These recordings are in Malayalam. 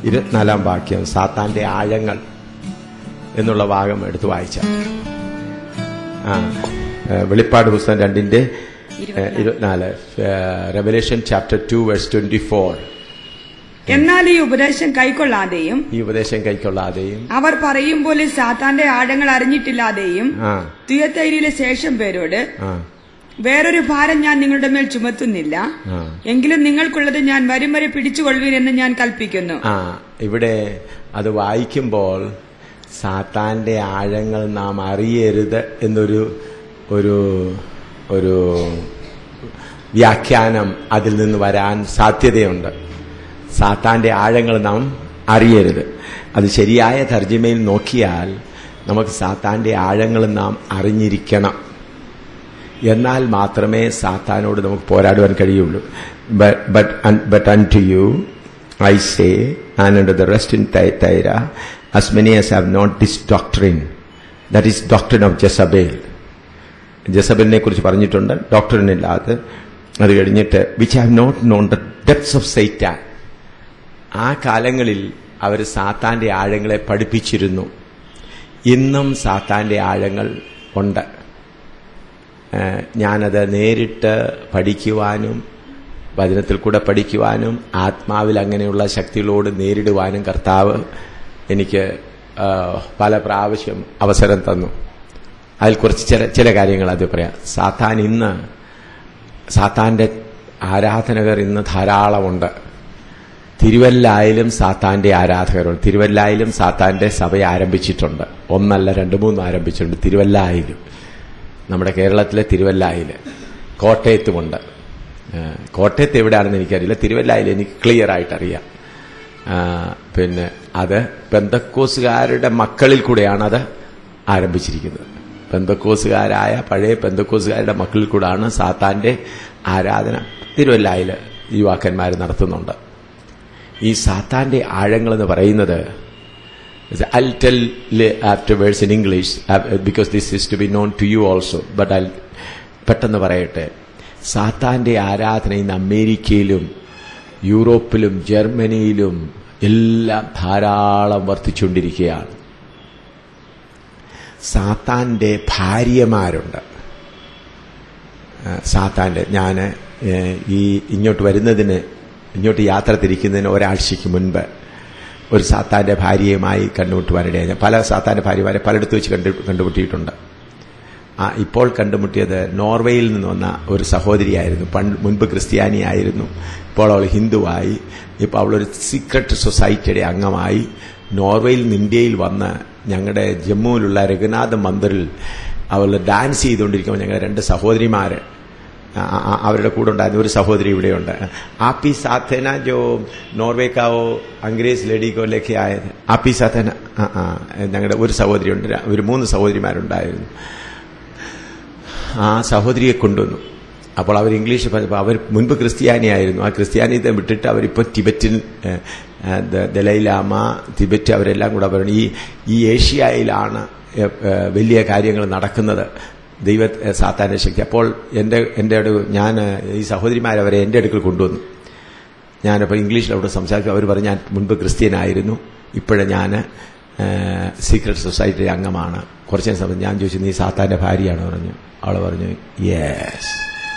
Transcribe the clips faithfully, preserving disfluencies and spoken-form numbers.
ഇരുപത്തിനാലാം വാക്യം സാത്താന്റെ ആഴങ്ങൾ എന്നുള്ള ഭാഗം എടുത്ത് വായിച്ച ആ വെളിപ്പാട് പുസ്തകം രണ്ടിന്റെ ഇരുപത്തിനാല്. Revelation chapter two verse twenty four. എന്നാൽ ഈ ഉപദേശം കൈക്കൊള്ളാതെയും ഈ ഉപദേശം കൈക്കൊള്ളാതെയും അവർ പറയും പോലെ സാത്താന്റെ ആഴങ്ങൾ അറിഞ്ഞിട്ടില്ലാതെയും തിയത്തൈരിയിലെ ശേഷം പേരോട് വേറൊരു ഭാരം ഞാൻ നിങ്ങളുടെ മേൽ ചുമത്തുന്നില്ല, എങ്കിലും നിങ്ങൾക്കുള്ളത് ഞാൻ വരും വരെ പിടിച്ചുകൊള്ളുവീൻ എന്ന് ഞാൻ കൽപ്പിക്കുന്നു. ആ ഇവിടെ അത് വായിക്കുമ്പോൾ സാത്താന്റെ ആഴങ്ങൾ നാം അറിയരുത് എന്നൊരു ഒരു ഒരു വ്യാഖ്യാനം അതിൽ നിന്ന് വരാൻ സാധ്യതയുണ്ട്. സാത്താന്റെ ആഴങ്ങൾ നാം അറിയരുത്. അത് ശരിയായ തർജ്ജിമയിൽ നോക്കിയാൽ നമുക്ക് സാത്താന്റെ ആഴങ്ങൾ നാം അറിഞ്ഞിരിക്കണം. എന്നാൽ മാത്രമേ സാത്താനോട് നമുക്ക് പോരാടുവാൻ കഴിയുള്ളൂ. But unto you I say and unto the rest in Thyatira, as many as have not this doctrine, that is doctrine of Jezebel. ജെസബലിനെ കുറിച്ച് പറഞ്ഞിട്ടുണ്ട്, ഡോക്ടറിൻ ഇല്ലാതെ. അത് കഴിഞ്ഞിട്ട് which have not known the depths of Satan. ആ കാലങ്ങളിൽ അവർ സാത്താന്റെ ആഴങ്ങളെ പഠിപ്പിച്ചിരുന്നു. ഇന്നും സാത്താന്റെ ആഴങ്ങൾ ഉണ്ട്. ഞാനത് നേരിട്ട് പഠിക്കുവാനും വചനത്തിൽ കൂടെ പഠിക്കുവാനും ആത്മാവിൽ അങ്ങനെയുള്ള ശക്തികളോട് നേരിടുവാനും കർത്താവ് എനിക്ക് പല പ്രാവശ്യം അവസരം തന്നു. അതിൽ കുറച്ച് ചില ചില കാര്യങ്ങൾ അത് പറയാം. സാത്താൻ ഇന്ന് സാത്താന്റെ ആരാധകർ ഇന്ന് ധാരാളമുണ്ട്. തിരുവല്ലായിലും സാത്താന്റെ ആരാധകരുണ്ട്. തിരുവല്ലായിലും സാത്താന്റെ സഭ ആരംഭിച്ചിട്ടുണ്ട്. ഒന്നല്ല രണ്ട് മൂന്ന് ആരംഭിച്ചിട്ടുണ്ട്. തിരുവല്ലായിലും, നമ്മുടെ കേരളത്തിലെ തിരുവല്ലായില്, കോട്ടയത്തുമുണ്ട്. കോട്ടയത്ത് എവിടെയാണെന്ന് എനിക്കറിയില്ല. തിരുവല്ലായിൽ എനിക്ക് ക്ലിയർ ആയിട്ടറിയാം. പിന്നെ അത് പെന്തക്കോസുകാരുടെ മക്കളിൽ കൂടെയാണ് അത് ആരംഭിച്ചിരിക്കുന്നത്. പെന്തക്കോസുകാരായ പഴയ പെന്തക്കോസുകാരുടെ മക്കളിൽ കൂടാണ് സാത്താന്റെ ആരാധന തിരുവല്ലായിൽ യുവാക്കന്മാർ നടത്തുന്നുണ്ട്. ഈ സാത്താന്റെ ആഴങ്ങൾ എന്ന് പറയുന്നത് I'll tell afterwards in English because this is to be known to you also, but I'll പെട്ടെന്ന് പറയട്ടെ. സാത്താന്റെ ആരാധന ഇന്ന് അമേരിക്കയിലും യൂറോപ്പിലും ജർമ്മനിയിലും എല്ലാം ധാരാളം വർദ്ധിച്ചുകൊണ്ടിരിക്കുകയാണ്. സാത്താന്റെ ഭാര്യമാരുണ്ട്. സാത്താന്റെ ഞാൻ ഈ ഇങ്ങോട്ട് വരുന്നതിന് ഇങ്ങോട്ട് യാത്ര തിരിക്കുന്നതിന് ഒരാഴ്ചയ്ക്ക് മുൻപ് ഒരു സാത്താന്റെ ഭാര്യയുമായി കണ്ടുമുട്ടുവാനിടയായി. പല സാത്താന്റെ ഭാര്യമാരെ പലയിടത്ത് വെച്ച് കണ്ടു കണ്ടുമുട്ടിയിട്ടുണ്ട്. ആ ഇപ്പോൾ കണ്ടുമുട്ടിയത് നോർവേയിൽ നിന്ന് വന്ന ഒരു സഹോദരിയായിരുന്നു. പണ്ട് മുൻപ് ക്രിസ്ത്യാനിയായിരുന്നു. ഇപ്പോൾ അവൾ ഹിന്ദുവായി. ഇപ്പോൾ അവളൊരു സീക്രട്ട് സൊസൈറ്റിയുടെ അംഗമായി. നോർവേയിൽ നിന്ന് ഇന്ത്യയിൽ വന്ന് ഞങ്ങളുടെ ജമ്മുവിലുള്ള രഘുനാഥ മന്ദിറിൽ അവൾ ഡാൻസ് ചെയ്തുകൊണ്ടിരിക്കുമ്പോൾ ഞങ്ങളുടെ രണ്ട് സഹോദരിമാർ അവരുടെ കൂടെ ഉണ്ടായിരുന്ന ഒരു സഹോദരി ഇവിടെയുണ്ട്. ആപ്പി സാധന ജോ നോർവേ കാവോ അംഗ്രേസ് ലേഡിക്കോ ലേഖ ആയത് ആപ്പി സാധന ഞങ്ങളുടെ ഒരു സഹോദരിയുണ്ട്. ഒരു മൂന്ന് സഹോദരിമാരുണ്ടായിരുന്നു. ആ സഹോദരിയെ കൊണ്ടുവന്നു. അപ്പോൾ അവർ ഇംഗ്ലീഷ് പറഞ്ഞപ്പോൾ അവർ മുൻപ് ക്രിസ്ത്യാനിയായിരുന്നു. ആ ക്രിസ്ത്യാനിത്തെ വിട്ടിട്ട് അവരിപ്പോൾ ടിബറ്റിൽ ദലൈലാമ തിബറ്റ് അവരെല്ലാം കൂടെ പറഞ്ഞു. ഈ ഈ ഏഷ്യയിലാണ് വലിയ കാര്യങ്ങൾ നടക്കുന്നത്, ദൈവ സാത്താന്റെ ശക്തി. അപ്പോൾ എൻ്റെ എൻ്റെ ഞാൻ ഈ സഹോദരിമാരവരെ എൻ്റെ അടുക്കൽ കൊണ്ടുവന്നു. ഞാനപ്പോൾ ഇംഗ്ലീഷിൽ അവിടെ സംസാരിക്കും. അവർ പറഞ്ഞു ഞാൻ മുൻപ് ക്രിസ്ത്യനായിരുന്നു, ഇപ്പോഴും ഞാൻ സീക്രട്ട് സൊസൈറ്റി അംഗമാണ്. കുറച്ച് സമയം ഞാൻ ചോദിച്ചു നീ സാത്താന്റെ ഭാര്യയാണ് പറഞ്ഞു. അവൾ പറഞ്ഞു യെസ്.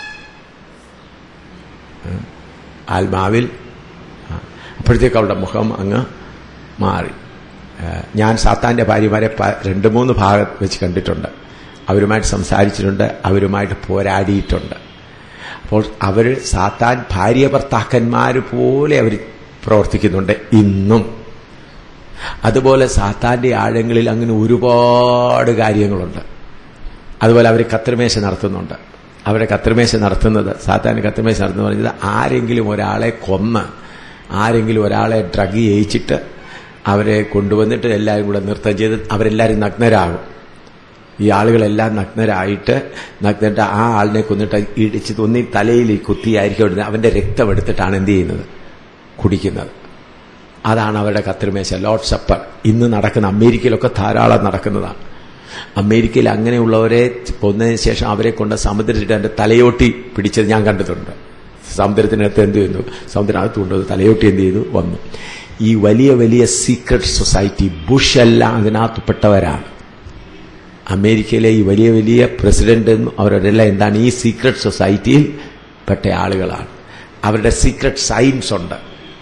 ആത്മാവിൽ. അപ്പോഴത്തേക്ക് അവളുടെ മുഖം അങ്ങ് മാറി. ഞാൻ സാത്താന്റെ ഭാര്യമാരെ രണ്ട് മൂന്ന് ഭാഗം വെച്ച് കണ്ടിട്ടുണ്ട്. അവരുമായിട്ട് സംസാരിച്ചിട്ടുണ്ട്, അവരുമായിട്ട് പോരാടിയിട്ടുണ്ട്. അപ്പോൾ അവർ സാത്താൻ ഭാര്യ ഭർത്താക്കന്മാർ പോലെ അവർ പ്രവർത്തിക്കുന്നുണ്ട് ഇന്നും. അതുപോലെ സാത്താന്റെ ആഴങ്ങളിൽ അങ്ങനെ ഒരുപാട് കാര്യങ്ങളുണ്ട്. അതുപോലെ അവർ കത്രിമേശ നടത്തുന്നുണ്ട്. അവരെ കത്രിമേശ നടത്തുന്നത് സാത്താൻ കത്രിമേശ നടത്തുന്നത് പറഞ്ഞത് ആരെങ്കിലും ഒരാളെ കൊന്ന് ആരെങ്കിലും ഒരാളെ ഡ്രഗ് ചെയ്യിച്ചിട്ട് അവരെ കൊണ്ടുവന്നിട്ട് എല്ലാവരും കൂടെ നൃത്തം ചെയ്ത് അവരെല്ലാവരും നഗ്നരാകും. ഈ ആളുകളെല്ലാം നഗ്നരായിട്ട് നഗ്നട്ട് ആ ആളിനെ കൊന്നിട്ട് ഇടിച്ച് തൊന്നി തലയിൽ കുത്തിയായിരിക്കും അവന്റെ രക്തം എടുത്തിട്ടാണ് എന്ത് ചെയ്യുന്നത്, കുടിക്കുന്നത്. അതാണ് അവരുടെ കത്രിമേശ, ലോർഡ് സപ്പർ. ഇന്ന് നടക്കുന്ന അമേരിക്കയിലൊക്കെ ധാരാളം നടക്കുന്നതാണ്. അമേരിക്കയിൽ അങ്ങനെയുള്ളവരെ കൊന്നതിന് ശേഷം അവരെ കൊണ്ട് സമുദ്രത്തിട്ട് എൻ്റെ തലയോട്ടി പിടിച്ചത് ഞാൻ കണ്ടിട്ടുണ്ട്. സമുദ്രത്തിനകത്ത് എന്ത് ചെയ്യുന്നു, സമുദ്രത്തിനകത്ത് കൊണ്ടുവന്ന് തലയോട്ടി എന്ത് ചെയ്തു വന്നു. ഈ വലിയ വലിയ സീക്രട്ട് സൊസൈറ്റി, ബുഷ് എല്ലാം അതിനകത്തുപ്പെട്ടവരാണ്. അമേരിക്കയിലെ ഈ വലിയ വലിയ പ്രസിഡന്റ് അവരെല്ലാം എന്താണ്? ഈ സീക്രട്ട് സൊസൈറ്റിയിൽ പെട്ട ആളുകളാണ്. അവരുടെ സീക്രട്ട് സയൻസ് ഉണ്ട്.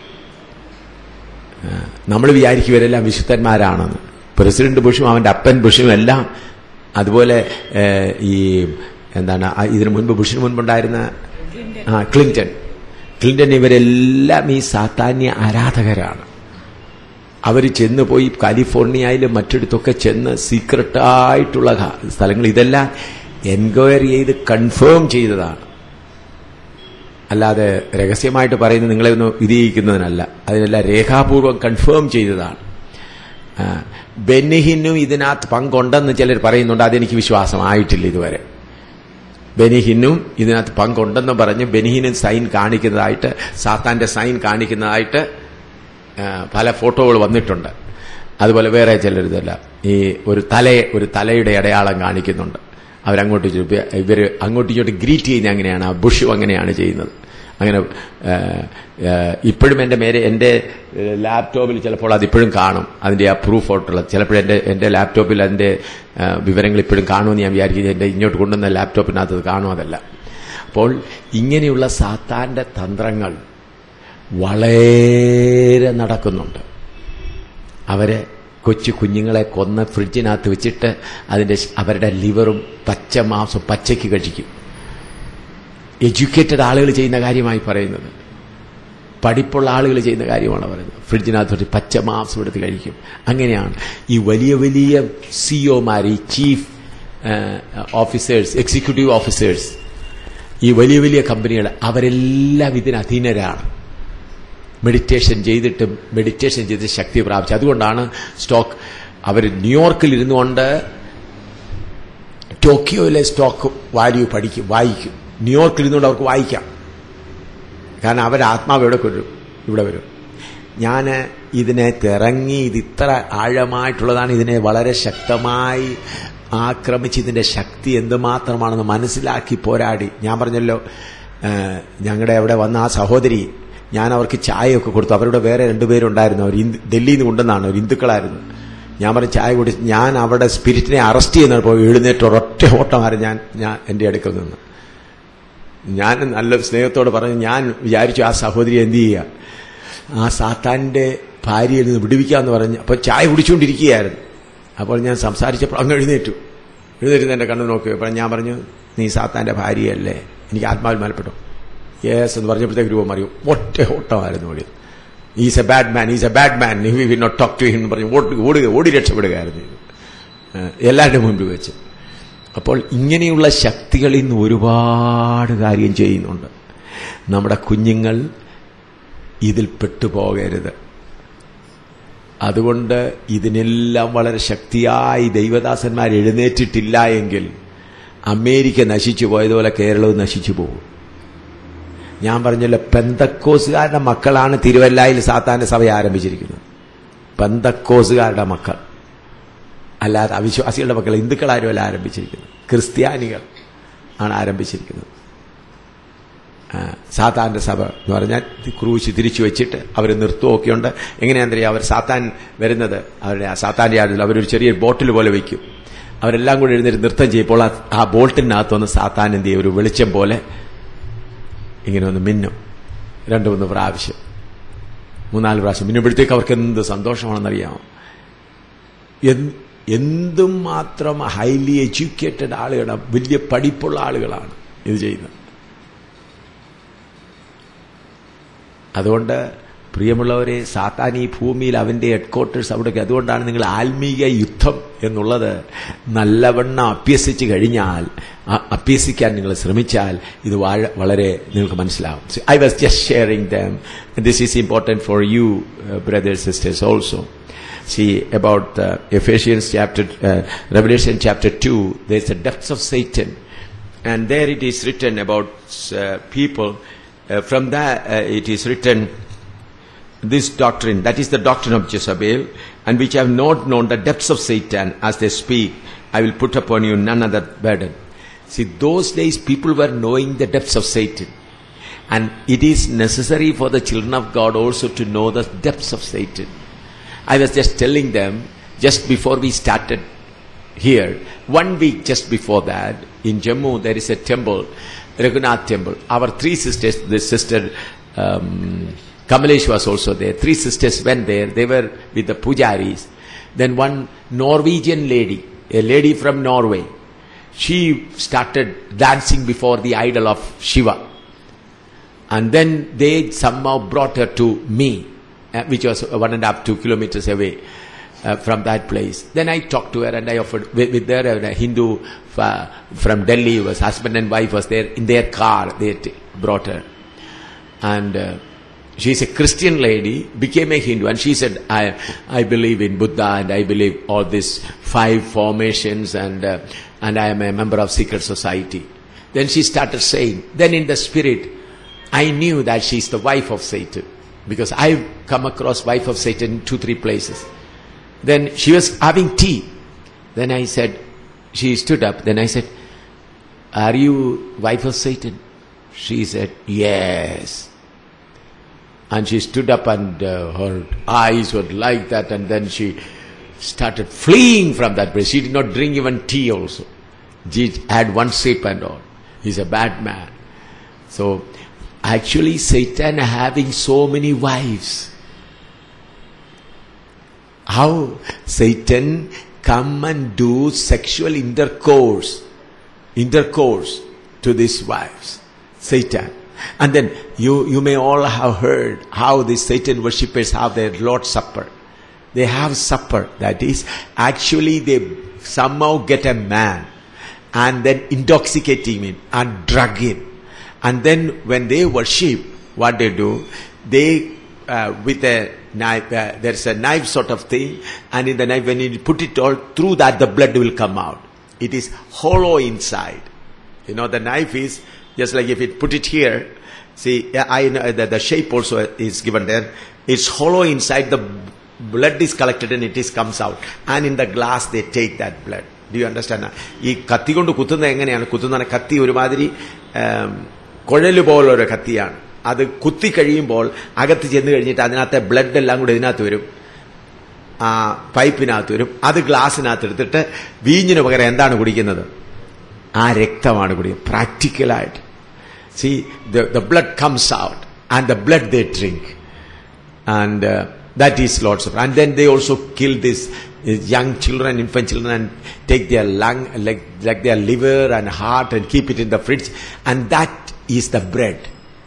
നമ്മൾ വിചാരിക്കും ഇവരെല്ലാം വിശുദ്ധന്മാരാണെന്ന്. പ്രസിഡന്റ് ബുഷും അവന്റെ അപ്പൻ ബുഷും എല്ലാം, അതുപോലെ ഈ എന്താണ് ഇതിനു മുൻപ് ബുഷിന് മുൻപുണ്ടായിരുന്ന ആ ക്ലിന്റൺ ക്ലിന്റൺ ഇവരെല്ലാം ഈ സാത്താന്യ ആരാധകരാണ്. അവർ ചെന്ന് പോയി കാലിഫോർണിയയിലും മറ്റിടത്തൊക്കെ ചെന്ന് സീക്രട്ടായിട്ടുള്ള സ്ഥലങ്ങൾ ഇതെല്ലാം എൻക്വയറി ചെയ്ത് കൺഫേം ചെയ്തതാണ്. അല്ലാതെ രഹസ്യമായിട്ട് പറയുന്നത് നിങ്ങളെ ഒന്ന് വിധിയിക്കുന്നതിനല്ല, അതിനെല്ലാം രേഖാപൂർവം കൺഫേം ചെയ്തതാണ്. ബെന്നിഹിനും ഇതിനകത്ത് പങ്കുണ്ടെന്ന് ചിലർ പറയുന്നുണ്ട്. അതെനിക്ക് വിശ്വാസമായിട്ടില്ല ഇതുവരെ. ബെനിഹിനും ഇതിനകത്ത് പങ്കുണ്ടെന്ന് പറഞ്ഞ് ബെനിഹിനും സൈൻ കാണിക്കുന്നതായിട്ട്, സാത്താന്റെ സൈൻ കാണിക്കുന്നതായിട്ട് പല ഫോട്ടോകൾ വന്നിട്ടുണ്ട്. അതുപോലെ വേറെ ചിലരിതല്ല, ഈ ഒരു തലയെ ഒരു തലയുടെ അടയാളം കാണിക്കുന്നുണ്ട്. അവരങ്ങോട്ട് ഇവര് അങ്ങോട്ടും ഇങ്ങോട്ട് ഗ്രീറ്റ് ചെയ്യുന്ന അങ്ങനെയാണ്. ബുഷും അങ്ങനെയാണ് ചെയ്യുന്നത്. അങ്ങനെ ഇപ്പോഴും എൻ്റെ മേലെ എൻ്റെ ലാപ്ടോപ്പിൽ ചിലപ്പോൾ അതിപ്പോഴും കാണും, അതിൻ്റെ ആ പ്രൂഫ് ഫോട്ടോയുള്ളത്. ചിലപ്പോൾ എൻ്റെ എൻ്റെ ലാപ്ടോപ്പിൽ അതിൻ്റെ വിവരങ്ങൾ ഇപ്പോഴും കാണുമെന്ന് ഞാൻ വിചാരിക്കുന്നത്. എൻ്റെ ഇങ്ങോട്ട് കൊണ്ടുവന്ന ലാപ്ടോപ്പിനകത്ത് അത് കാണും. അതല്ല. അപ്പോൾ ഇങ്ങനെയുള്ള സാത്താന്റെ തന്ത്രങ്ങൾ വളരെ നടക്കുന്നുണ്ട്. അവര് കൊച്ചു കുഞ്ഞുങ്ങളെ കൊന്ന് ഫ്രിഡ്ജിനകത്ത് വെച്ചിട്ട് അതിന്റെ അവരുടെ ലിവറും പച്ച മാംസം പച്ചയ്ക്ക് കഴിക്കും. എഡ്യൂക്കേറ്റഡ് ആളുകൾ ചെയ്യുന്ന കാര്യമായി പറയുന്നത്, പഠിപ്പുള്ള ആളുകൾ ചെയ്യുന്ന കാര്യമാണ് പറയുന്നത്. ഫ്രിഡ്ജിനകത്ത് പച്ച മാംസം എടുത്ത് കഴിക്കും. അങ്ങനെയാണ് ഈ വലിയ വലിയ സിഇഒമാർ, ഈ ചീഫ് ഓഫീസേഴ്സ്, എക്സിക്യൂട്ടീവ് ഓഫീസേഴ്സ്, ഈ വലിയ വലിയ കമ്പനികൾ, അവരെല്ലാം ഇതിന് അധീനരാണ്. മെഡിറ്റേഷൻ ചെയ്തിട്ടും മെഡിറ്റേഷൻ ചെയ്ത് ശക്തി പ്രാപിച്ചു. അതുകൊണ്ടാണ് സ്റ്റോക്ക് അവർ ന്യൂയോർക്കിൽ ഇരുന്നുകൊണ്ട് ടോക്കിയോയിലെ സ്റ്റോക്ക് വാല്യൂ പഠിക്കും, വായിക്കും. ന്യൂയോർക്കിൽ ഇരുന്നുകൊണ്ട് അവർക്ക് വായിക്കാം. കാരണം അവരുടെ ആത്മാവ് എവിടെ വരും? ഇവിടെ വരും. ഞാൻ ഇതിനെ തിറങ്ങി, ഇത് ഇത്ര ആഴമായിട്ടുള്ളതാണ്, ഇതിനെ വളരെ ശക്തമായി ആക്രമിച്ച് ഇതിന്റെ ശക്തി എന്തുമാത്രമാണെന്ന് മനസ്സിലാക്കി പോരാടി. ഞാൻ പറഞ്ഞല്ലോ, ഞങ്ങളുടെ അവിടെ വന്ന ആ സഹോദരി, ഞാൻ അവർക്ക് ചായയൊക്കെ കൊടുത്തു. അവരുടെ വേറെ രണ്ടുപേരുണ്ടായിരുന്നു, അവർ ഡൽഹിയിൽ നിന്ന് കൊണ്ടുവന്നാണ്, അവർ ഹിന്ദുക്കളായിരുന്നു. ഞാൻ പറഞ്ഞ് ചായ കുടിച്ച് ഞാൻ അവിടെ സ്പിരിറ്റിനെ അറസ്റ്റ് ചെയ്യുന്നപ്പോൾ എഴുന്നേറ്റ് ഒരൊറ്റ ഓട്ടമായിരുന്നു ഞാൻ ഞാൻ എൻ്റെ അടുക്കൽ നിന്ന്. ഞാൻ നല്ല സ്നേഹത്തോട് പറഞ്ഞു, ഞാൻ വിചാരിച്ചു ആ സഹോദരി എന്ത് ചെയ്യുക, ആ സാത്താന്റെ ഭാര്യയിൽ നിന്ന് വിടുവിക്കാമെന്ന് പറഞ്ഞ്. അപ്പോൾ ചായ കുടിച്ചുകൊണ്ടിരിക്കുകയായിരുന്നു. അപ്പോൾ ഞാൻ സംസാരിച്ചപ്പോൾ അങ്ങ് എഴുന്നേറ്റു. എഴുന്നേറ്റ് എൻ്റെ കണ്ണു നോക്കി. അപ്പോൾ ഞാൻ പറഞ്ഞു, നീ സാത്താന്റെ ഭാര്യയല്ലേ? എനിക്ക് ആത്മാവിൽ മലപ്പെട്ടു. യെസ് എന്ന് പറഞ്ഞപ്പോഴത്തേക്ക് രൂപം അറിയും. ഒറ്റ ഓട്ടമായിരുന്നു ഓടി. Is a bad man, is a bad man, we will not talk to him എന്ന് പറഞ്ഞു ഓടുക, ഓടി രക്ഷപ്പെടുകയായിരുന്നു എല്ലാവരുടെ മുൻപിൽ വെച്ച്. അപ്പോൾ ഇങ്ങനെയുള്ള ശക്തികൾ ഇന്ന് ഒരുപാട് കാര്യം ചെയ്യുന്നുണ്ട്. നമ്മുടെ കുഞ്ഞുങ്ങൾ ഇതിൽ പെട്ടുപോകരുത്. അതുകൊണ്ട് ഇതിനെല്ലാം വളരെ ശക്തിയായി ദൈവദാസന്മാർ എഴുന്നേറ്റിട്ടില്ല എങ്കിൽ അമേരിക്ക നശിച്ചു പോയതുപോലെ കേരളവും നശിച്ചു പോകും. ഞാൻ പറഞ്ഞല്ലോ, പെന്തക്കോസുകാരുടെ മക്കളാണ് തിരുവല്ലായിൽ സാത്താന്റെ സഭ ആരംഭിച്ചിരിക്കുന്നത്. പെന്തക്കോസുകാരുടെ മക്കൾ, അല്ലാതെ അവിശ്വാസികളുടെ മക്കൾ, ഹിന്ദുക്കളാരുമല്ല ആരംഭിച്ചിരിക്കുന്നത്. ക്രിസ്ത്യാനികൾ ആണ് ആരംഭിച്ചിരിക്കുന്നത്. സാത്താന്റെ സഭ എന്ന് പറഞ്ഞാൽ ക്രൂശ് തിരിച്ചു വെച്ചിട്ട് അവർ നിർത്തുമൊക്കെയുണ്ട്. എങ്ങനെയാണെന്നറിയാം, അവർ സാത്താൻ വരുന്നത് അവരുടെ സാത്താന്റെ ആടിൽ അവരൊരു ചെറിയ ബോട്ടിൽ പോലെ വയ്ക്കും. അവരെല്ലാം കൂടി എഴുന്നേറ്റ് നൃത്തം ചെയ്യുമ്പോൾ ആ ബോട്ടിനകത്തൊന്ന് സാത്താൻ എന്ത് ചെയ്യും, ഒരു വെളിച്ചം പോലെ ഇങ്ങനെ ഒന്ന് മിന്നും. രണ്ടു മൂന്ന് പ്രാവശ്യം, മൂന്നാല് പ്രാവശ്യം മിന്നുമ്പോഴത്തേക്ക് അവർക്ക് എന്ത് സന്തോഷമാണെന്നറിയാമോ. എന്തും മാത്രം ഹൈലി എഡ്യൂക്കേറ്റഡ് ആളുകളാണ്, വലിയ പഠിപ്പുള്ള ആളുകളാണ് ഇത് ചെയ്യുന്നത്. അതുകൊണ്ട് പ്രിയമുള്ളവരെ, സാത്താൻ ഈ ഭൂമിയിൽ അവന്റെ ഹെഡ്ക്വാർട്ടേഴ്സ് അവിടേക്ക്. അതുകൊണ്ടാണ് നിങ്ങൾ ആത്മീയ യുദ്ധം എന്നുള്ളത് നല്ലവണ്ണം അഭ്യസിച്ച് കഴിഞ്ഞാൽ, അഭ്യസിക്കാൻ നിങ്ങൾ ശ്രമിച്ചാൽ ഇത് വളരെ നിങ്ങൾക്ക് മനസ്സിലാവും. I was just sharing them. This is important for you brothers sisters also. See about uh, Ephesians chapter, uh, Revelation chapter two, there's the depths of Satan, and there it is written about uh, people. Uh, from that uh, it is written, this doctrine, that is the doctrine of Jezebel, and which have not known the depths of Satan, as they speak, I will put upon you none other burden. See, those days people were knowing the depths of Satan. And it is necessary for the children of God also to know the depths of Satan. I was just telling them, just before we started here, one week just before that, in Jammu, there is a temple, Raghunath temple. Our three sisters, the sister um, Kamalesh was also there. Three sisters went there. They were with the pujaris. Then one Norwegian lady, a lady from Norway, she started dancing before the idol of Shiva. And then they somehow brought her to me, uh, which was one and a half, two kilometers away uh, from that place. Then I talked to her and I offered, with, with her, a Hindu uh, from Delhi, was husband and wife was there, in their car, they t- brought her. And uh, she's a Christian lady, became a Hindu, and she said, I I believe in Buddha and I believe all these five formations and uh, and I am a member of secret society. Then she started saying, then in the spirit, I knew that she's the wife of Satan, because I've come across wife of Satan in two, three places. Then she was having tea. Then I said, she stood up, then I said, are you wife of Satan? She said, yes. And she stood up and uh, her eyes were like that, and then she started fleeing from that place. She did not drink even tea also. She had one sip and all. He's a bad man. So, actually Satan having so many wives. How Satan come and do sexual intercourse, intercourse to these wives. Satan. And then you, you may all have heard how the Satan worshippers have their Lord's Supper. They have supper. That is, actually they somehow get a man and then intoxicate him and drug him. And then when they worship, what they do, they, uh, with a knife, uh, there's a knife sort of thing, and in the knife, when you put it all through that, the blood will come out. It is hollow inside. You know, the knife is just like if it put it here, see, I know the, the shape also is given there. It's hollow inside, the blood is collected and it is comes out. And in the glass they take that blood. Do you understand? ഈ കത്തി കൊണ്ട് കുത്തുന്നത് എങ്ങനെയാണ്? കുത്തുന്ന കത്തി ഒരുമാതിരി കുഴല് പോലൊരു കത്തിയാണ്. അത് കുത്തി കഴിയുമ്പോൾ അകത്ത് ചെന്ന് കഴിഞ്ഞിട്ട് അതിനകത്തെ ബ്ലഡ് എല്ലാം കൂടെ ഇതിനകത്ത് വരും, ആ പൈപ്പിനകത്ത് വരും. അത് ഗ്ലാസിനകത്ത് എടുത്തിട്ട് വീഞ്ഞിന് പകരം എന്താണ് കുടിക്കുന്നത്? ആ രക്തമാണ് കുടിക്കുന്നത്. പ്രാക്ടിക്കലായിട്ട്. See, the, the blood comes out, and the blood they drink. And uh, that is Lord's Supper. And then they also kill these young children, infant children, and take their lung, like, like their liver and heart, and keep it in the fridge. And that is the bread.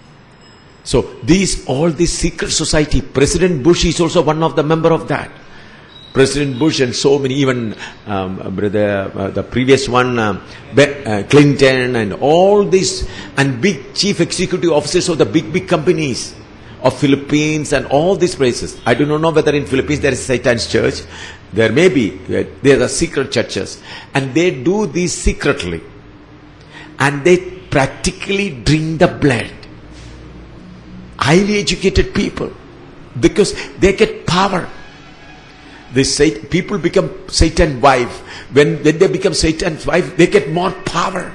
So these, all this secret society, President Bush is also one of the member of that. President Bush and so many, even um, brother, uh, the previous one, uh, uh, Clinton, and all these, and big chief executive officers of the big, big companies of Philippines and all these places. I do not know whether in Philippines there is Satan's church. There may be. There are secret churches. And they do this secretly. And they practically drink the blood. Highly educated people. Because they get power. The Satan, people become Satan's wife. When, when they become Satan's wife, they get more power.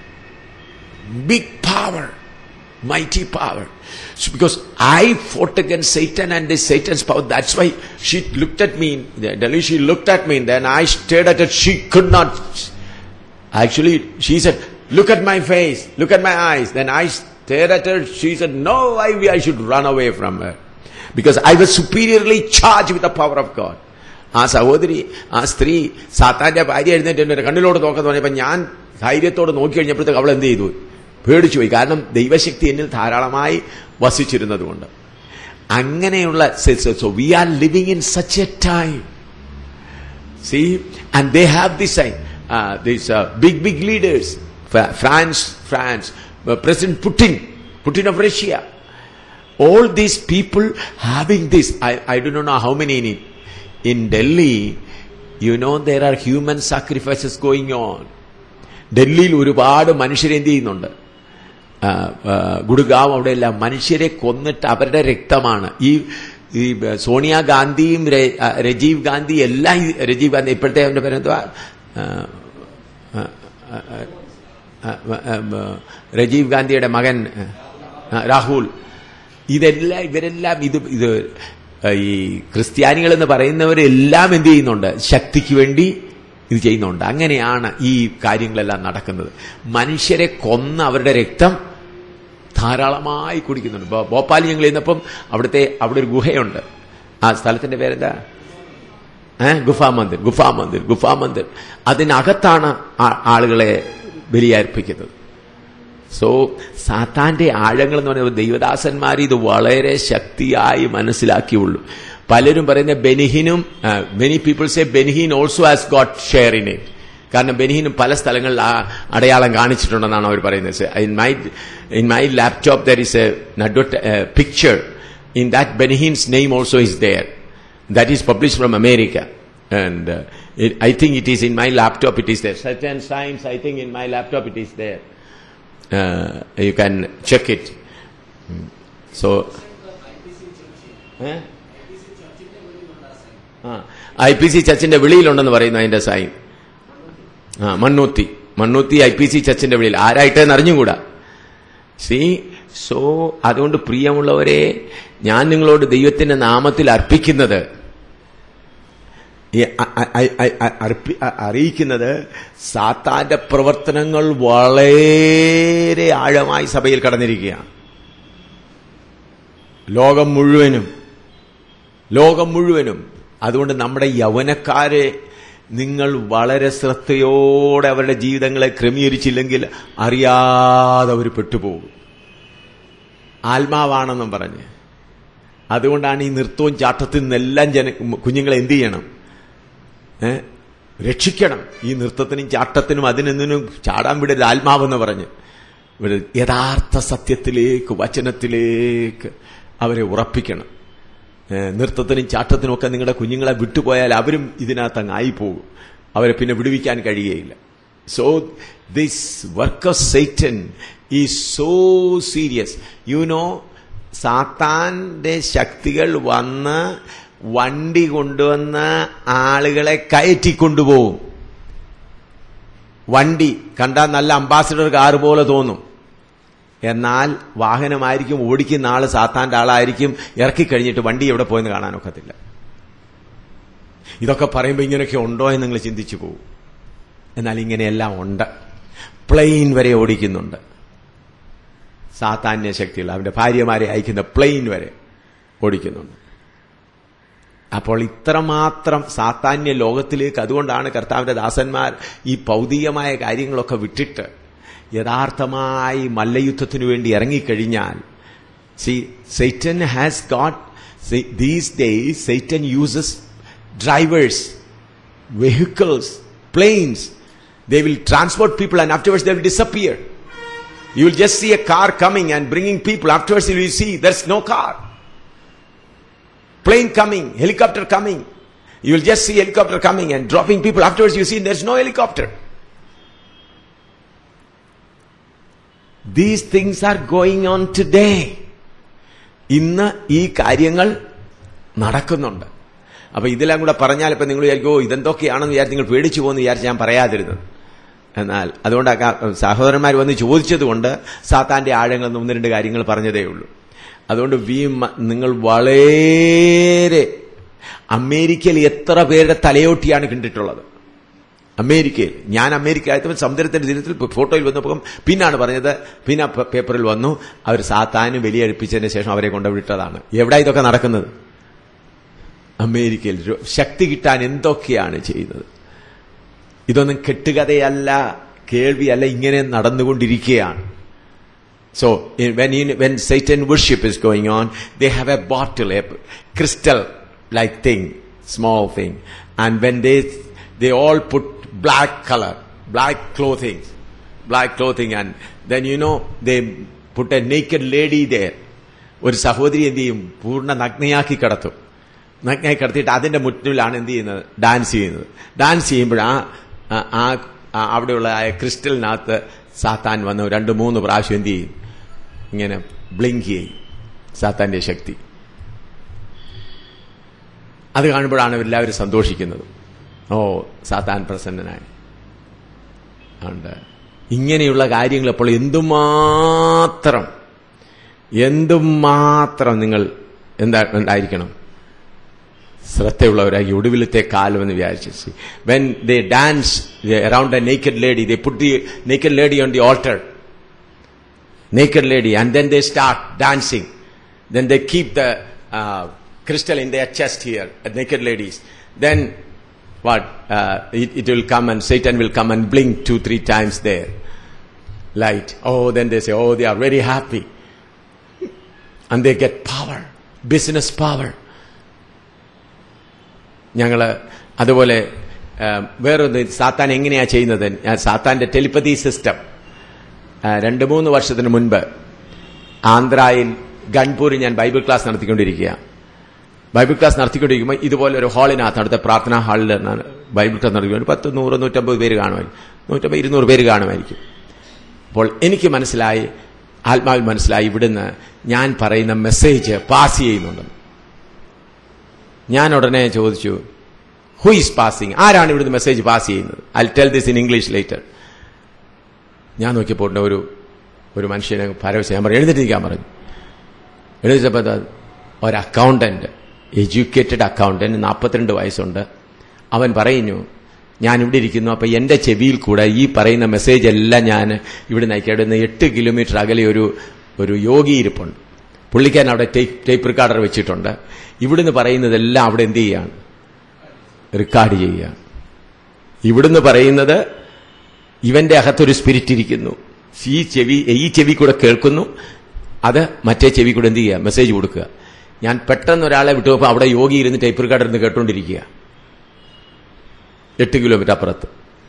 Big power. Mighty power. So because I fought against Satan and the Satan's power, that's why she looked at me. Delhi, she looked at me, and then I stared at her. She could not. Actually, she said, look at my face, look at my eyes. Then I stared at her. She said, no, I, I should run away from her. Because I was superiorly charged with the power of God. ആ സഹോദരി, ആ സ്ത്രീ സാത്താന്റെ ഭാര്യ എഴുന്നേറ്റ് എന്റെ കണ്ണിലോട് നോക്കാൻ തുടങ്ങിയപ്പോൾ ഞാൻ ധൈര്യത്തോടെ നോക്കി കഴിഞ്ഞപ്പോഴത്തേക്ക് അവൾ എന്ത് ചെയ്തു? പേടിച്ചു പോയി. കാരണം ദൈവശക്തി എന്നിൽ ധാരാളമായി വസിച്ചിരുന്നതുകൊണ്ട്. അങ്ങനെയുള്ള, so we are living in such a time. See, and they have this uh, these uh, big big leaders, France, France, uh, President Putin, Putin of Russia. All these people having this. I I do not know how many in it. In Delhi, you know, there are human sacrifices going on. ഡൽഹിയിൽ ഒരുപാട് മനുഷ്യരെ എന്ത് ചെയ്യുന്നുണ്ട്? ഗുഡ്ഗാവ് അവിടെയെല്ലാം മനുഷ്യരെ കൊന്നിട്ട് അവരുടെ രക്തമാണ്. ഈ ഈ സോണിയാഗാന്ധിയും രാജീവ് ഗാന്ധി എല്ലാം, രാജീവ് ഗാന്ധി ഇപ്പോഴത്തെ അവന്റെ പേരെന്തുവാ, രാജീവ് ഗാന്ധിയുടെ മകൻ രാഹുൽ, ഇതെല്ലാം ഇവരെല്ലാം ഇത് ഇത് ഈ ക്രിസ്ത്യാനികൾ എന്ന് പറയുന്നവരെല്ലാം എന്ത് ചെയ്യുന്നുണ്ട്? ശക്തിക്ക് വേണ്ടി ഇത് ചെയ്യുന്നുണ്ട്. അങ്ങനെയാണ് ഈ കാര്യങ്ങളെല്ലാം നടക്കുന്നത്. മനുഷ്യരെ കൊന്ന് അവരുടെ രക്തം ധാരാളമായി കുടിക്കുന്നുണ്ട്. ഇപ്പോൾ ഭോപ്പാൽ ഞങ്ങൾ ചെന്നപ്പം അവിടുത്തെ അവിടെ ഒരു ഗുഹയുണ്ട്. ആ സ്ഥലത്തിന്റെ പേരെന്താ? ഏഹ് ഗുഫാ മന്ദിർ. ഗുഫാ മന്ദിർ ഗുഫാ മന്ദിർ അതിനകത്താണ് ആളുകളെ ബലിയർപ്പിക്കുന്നത്. സോ സാത്താന്റെ ആഴങ്ങൾ എന്ന് പറയുന്നത് ദൈവദാസന്മാർ ഇത് വളരെ ശക്തിയായി മനസ്സിലാക്കിയുള്ളൂ. പലരും പറയുന്ന ബെനിഹിനും many people say Benny Hinn also has got share in it. കാരണം ബെനിഹിനും പല സ്ഥലങ്ങളിൽ ആ അടയാളം കാണിച്ചിട്ടുണ്ടെന്നാണ് അവർ പറയുന്നത്. In my in my laptop there is a picture in that Benny Hinn's name also is there. That is published from America. And uh, it, I think it is in my laptop, it is there. Certain signs, I think in my laptop it is there. Uh, you can check it. So, I P C ചർച്ചിന്റെ വെളിയിലുണ്ടെന്ന് പറയുന്നു അതിന്റെ സൈൻ. ആ Mannuthy Mannuthy I P C ചർച്ചിന്റെ വെളിയിൽ ആരായിട്ടെന്ന് അറിഞ്ഞുകൂടാ. സി സോ അതുകൊണ്ട് പ്രിയമുള്ളവരെ, ഞാൻ നിങ്ങളോട് ദൈവത്തിന്റെ നാമത്തിൽ അർപ്പിക്കുന്നത് അറിയിക്കുന്നത് സാത്താന്റെ പ്രവർത്തനങ്ങൾ വളരെ ആഴമായി സഭയിൽ കടന്നിരിക്കുകയാണ്. ലോകം മുഴുവനും ലോകം മുഴുവനും അതുകൊണ്ട് നമ്മുടെ യൗവനക്കാരെ നിങ്ങൾ വളരെ ശ്രദ്ധയോടെ അവരുടെ ജീവിതങ്ങളെ ക്രമീകരിച്ചില്ലെങ്കിൽ അറിയാതെ അവർ പെട്ടുപോകും, ആത്മാവാണെന്നും പറഞ്ഞ്. അതുകൊണ്ടാണ് ഈ നൃത്തവും ചാട്ടത്തിൽ നിന്നെല്ലാം ജന കുഞ്ഞുങ്ങളെ എന്ത് ചെയ്യണം? ഏഹ് രക്ഷിക്കണം. ഈ നൃത്തത്തിനും ചാട്ടത്തിനും അതിനെന്തിനും ചാടാൻ വിടരുത്, ആത്മാവെന്ന് പറഞ്ഞ് യഥാർത്ഥ സത്യത്തിലേക്ക് വചനത്തിലേക്ക് അവരെ ഉറപ്പിക്കണം. നൃത്തത്തിനും ചാട്ടത്തിനും ഒക്കെ നിങ്ങളുടെ കുഞ്ഞുങ്ങളെ വിട്ടുപോയാൽ അവരും ഇതിനകത്ത് അങ്ങ് ആയിപ്പോകും, അവരെ പിന്നെ വിടുവിക്കാൻ കഴിയുകയില്ല. So this work of Satan is so serious. You know, സാത്താന്റെ ശക്തികൾ വന്ന് വണ്ടി കൊണ്ടുവന്ന് ആളുകളെ കയറ്റിക്കൊണ്ടുപോകും. വണ്ടി കണ്ടാൽ നല്ല അംബാസിഡർ കാർ പോലെ തോന്നും, എന്നാൽ വാഹനമായിരിക്കും, ഓടിക്കുന്ന ആള് സാത്താന്റെ ആളായിരിക്കും. ഇറക്കിക്കഴിഞ്ഞിട്ട് വണ്ടി എവിടെ പോയെന്ന് കാണാനൊക്കത്തില്ല. ഇതൊക്കെ പറയുമ്പോൾ ഇങ്ങനെയൊക്കെ ഉണ്ടോ എന്ന് നിങ്ങൾ ചിന്തിച്ചു പോകും. എന്നാൽ ഇങ്ങനെയെല്ലാം ഉണ്ട്. പ്ലെയിൻ വരെ ഓടിക്കുന്നുണ്ട് സാത്താന്യ ശക്തികൾ. അവന്റെ ഭാര്യമാരെ അയക്കുന്ന പ്ലെയിൻ വരെ ഓടിക്കുന്നുണ്ട്. അപ്പോൾ ഇത്രമാത്രം സാത്താന്യ ലോകത്തിലേക്ക്, അതുകൊണ്ടാണ് കർത്താവിന്റെ ദാസന്മാർ ഈ ഭൗതികമായ കാര്യങ്ങളൊക്കെ വിട്ടിട്ട് യഥാർത്ഥമായി മല്ലയുദ്ധത്തിനു വേണ്ടി ഇറങ്ങിക്കഴിഞ്ഞാൽ, see Satan has got these days Satan uses drivers, vehicles, planes. They will transport people and afterwards they will disappear. You will just see a car coming and bringing people. Afterwards you will see there's no car. Plane coming, helicopter coming. You will just see helicopter coming and dropping people. Afterwards you see there's no helicopter. These things are going on today. ഇന്ന് ഈ കാര്യങ്ങൾ നടക്കുന്നുണ്ട്. അപ്പൊ ഇതെല്ലാം കൂടെ പറഞ്ഞാൽ ഇപ്പൊ നിങ്ങൾ വിചാരിക്കും, ഓ ഇതെന്തൊക്കെയാണെന്ന് വിചാരിച്ച് നിങ്ങൾ പേടിച്ചു പോകുന്നു വിചാരിച്ച് ഞാൻ പറയാതിരുന്നത്. എന്നാൽ അതുകൊണ്ട് സഹോദരന്മാർ വന്ന് ചോദിച്ചതുകൊണ്ട് സാത്താന്റെ ആഴങ്ങൾ ഒന്ന് രണ്ട് കാര്യങ്ങൾ പറഞ്ഞതേ ഉള്ളൂ. അതുകൊണ്ട് വി നിങ്ങൾ വളരെ അമേരിക്കയിൽ എത്ര പേരുടെ തലയോട്ടിയാണ് കണ്ടിട്ടുള്ളത്? അമേരിക്കയിൽ ഞാൻ അമേരിക്ക സമുദ്രത്തിന്റെ ദിനത്തിൽ ഫോട്ടോയിൽ വന്നപ്പോൾ പിന്നാണ് പറഞ്ഞത്, പിന്നെ പേപ്പറിൽ വന്നു അവർ സാത്താന് ബലിയർപ്പിച്ചതിന് ശേഷം അവരെ കൊണ്ടുവിട്ടതാണ്. എവിടെ ഇതൊക്കെ നടക്കുന്നത്? അമേരിക്കയിൽ. ശക്തി കിട്ടാൻ എന്തൊക്കെയാണ് ചെയ്യുന്നത്? ഇതൊന്നും കെട്ടുകഥയല്ല, കേൾവിയല്ല, ഇങ്ങനെ നടന്നുകൊണ്ടിരിക്കുകയാണ്. So when you, when Satan worship is going on, they have a bottle, a crystal like thing, small thing, and when they they all put black color, black clothing, black clothing, and then you know they put a naked lady there. ഒരു സഹോദരി എന്ത് ചെയ്യും? പൂർണ്ണ നഗ്നയാക്കി കിടത്തും. നഗ്നയായി കിടത്തിയിട്ട് അതിന്റെ മുന്നിലാണ് എന്ത് ചെയ്യുന്നത്? ഡാൻസ് ചെയ്യുന്നത്. ഡാൻസ് ചെയ്യുമ്പോൾ ആ അവിടെയുള്ള ആ ക്രിസ്റ്റലിനകത്ത് സാത്താൻ വന്ന് രണ്ട് മൂന്ന് പ്രാവശ്യം എന്ത് ചെയ്യും? ഇങ്ങനെ ബ്ലിങ്ക് ചെയ്യും സാത്താന്റെ ശക്തി. അത് കാണുമ്പോഴാണ് എല്ലാവരും സന്തോഷിക്കുന്നത്. ഓ സാത്താൻ പ്രസന്നനായി. ഉണ്ട് ഇങ്ങനെയുള്ള കാര്യങ്ങൾ. അപ്പോൾ എന്തുമാത്രം എന്തുമാത്രം നിങ്ങൾ എന്താ ഉണ്ടായിരിക്കണം, ശ്രദ്ധയുള്ളവരായി ഒടുവിലത്തെ കാലം എന്ന് വിചാരിച്ചു. When they dance around a naked lady, they put the naked lady on the altar, naked lady, and then they start dancing. Then they keep the uh, crystal in their chest here, uh, naked ladies. Then what? Uh, it, it will come and Satan will come and blink two, three times there. Light. Oh, then they say, oh, they are very happy. And they get power, business power. ഞങ്ങൾ അതുപോലെ വേറൊന്ന് സാത്താൻ എങ്ങനെയാ ചെയ്യുന്നത്? സാത്താന്റെ ടെലിപ്പതി സിസ്റ്റം രണ്ട് മൂന്ന് വർഷത്തിന് മുൻപ് ആന്ധ്രയിൽ ഗൺപൂരിൽ ഞാൻ ബൈബിൾ ക്ലാസ് നടത്തിക്കൊണ്ടിരിക്കുക. ബൈബിൾ ക്ലാസ് നടത്തിക്കൊണ്ടിരിക്കുമ്പോൾ ഇതുപോലെ ഒരു ഹാളിനകത്ത്, അവിടുത്തെ പ്രാർത്ഥനാ ഹാളിൽ ബൈബിൾ ക്ലാസ് നടത്തിക്കൊണ്ട് പത്ത് നൂറ് നൂറ്റമ്പത് പേര് കാണുമായിരിക്കും, നൂറ്റമ്പത് ഇരുന്നൂറ് പേര് കാണുമായിരിക്കും. അപ്പോൾ എനിക്ക് മനസ്സിലായി, ആത്മാവിൽ മനസ്സിലായി, ഇവിടുന്ന് ഞാൻ പറയുന്ന മെസ്സേജ് പാസ് ചെയ്യുന്നുണ്ടെന്ന്. ഞാൻ ഉടനെ ചോദിച്ചു, ഹു ഈസ് പാസിങ്? ആരാണ് ഇവിടുന്ന് മെസ്സേജ് പാസ് ചെയ്യുന്നത്? I tell this in English later. ഞാൻ നോക്കിയപ്പോൾ ഒരു ഒരു മനുഷ്യനെ പരവശം, ഞാൻ പറഞ്ഞു എഴുന്നേറ്റിരിക്കാൻ പറഞ്ഞു. എഴുന്നേറ്റപ്പോൾ ഒരു അക്കൗണ്ടന്റ്, എഡ്യൂക്കേറ്റഡ് അക്കൗണ്ടന്റ്, നാൽപ്പത്തിരണ്ട് വയസ്സുണ്ട്. അവൻ പറയുന്നു, ഞാൻ ഇവിടെ ഇരിക്കുന്നു, അപ്പൊ എന്റെ ചെവിയിൽ കൂടെ ഈ പറയുന്ന മെസ്സേജ് എല്ലാം ഞാൻ ഇവിടെ നയിക്കാടുന്ന എട്ട് കിലോമീറ്റർ അകലെ ഒരു ഒരു യോഗി ഇരിപ്പുണ്ട്. പുള്ളിക്കാൻ അവിടെ ടേപ്പ് റിക്കാർഡർ വെച്ചിട്ടുണ്ട്. ഇവിടുന്ന് പറയുന്നതെല്ലാം അവിടെ എന്ത് ചെയ്യാണ്? റെക്കോർഡ് ചെയ്യുകയാണ്. ഇവിടുന്ന് പറയുന്നത് ഇവന്റെ അകത്തൊരു സ്പിരിറ്റ് ഇരിക്കുന്നു, ഈ ചെവി ഈ ചെവി കൂടെ കേൾക്കുന്നു, അത് മറ്റേ ചെവി കൂടെ എന്ത് ചെയ്യുക? മെസ്സേജ് കൊടുക്കുക. ഞാൻ പെട്ടെന്ന് ഒരാളെ വിട്ടുപോയപ്പോൾ അവിടെ യോഗി ഇരുന്ന് ടേപ്പ് റിക്കാർഡർ ഇരുന്ന് കേട്ടോണ്ടിരിക്കുക, എട്ട് കിലോമീറ്റർ അപ്പുറത്ത്.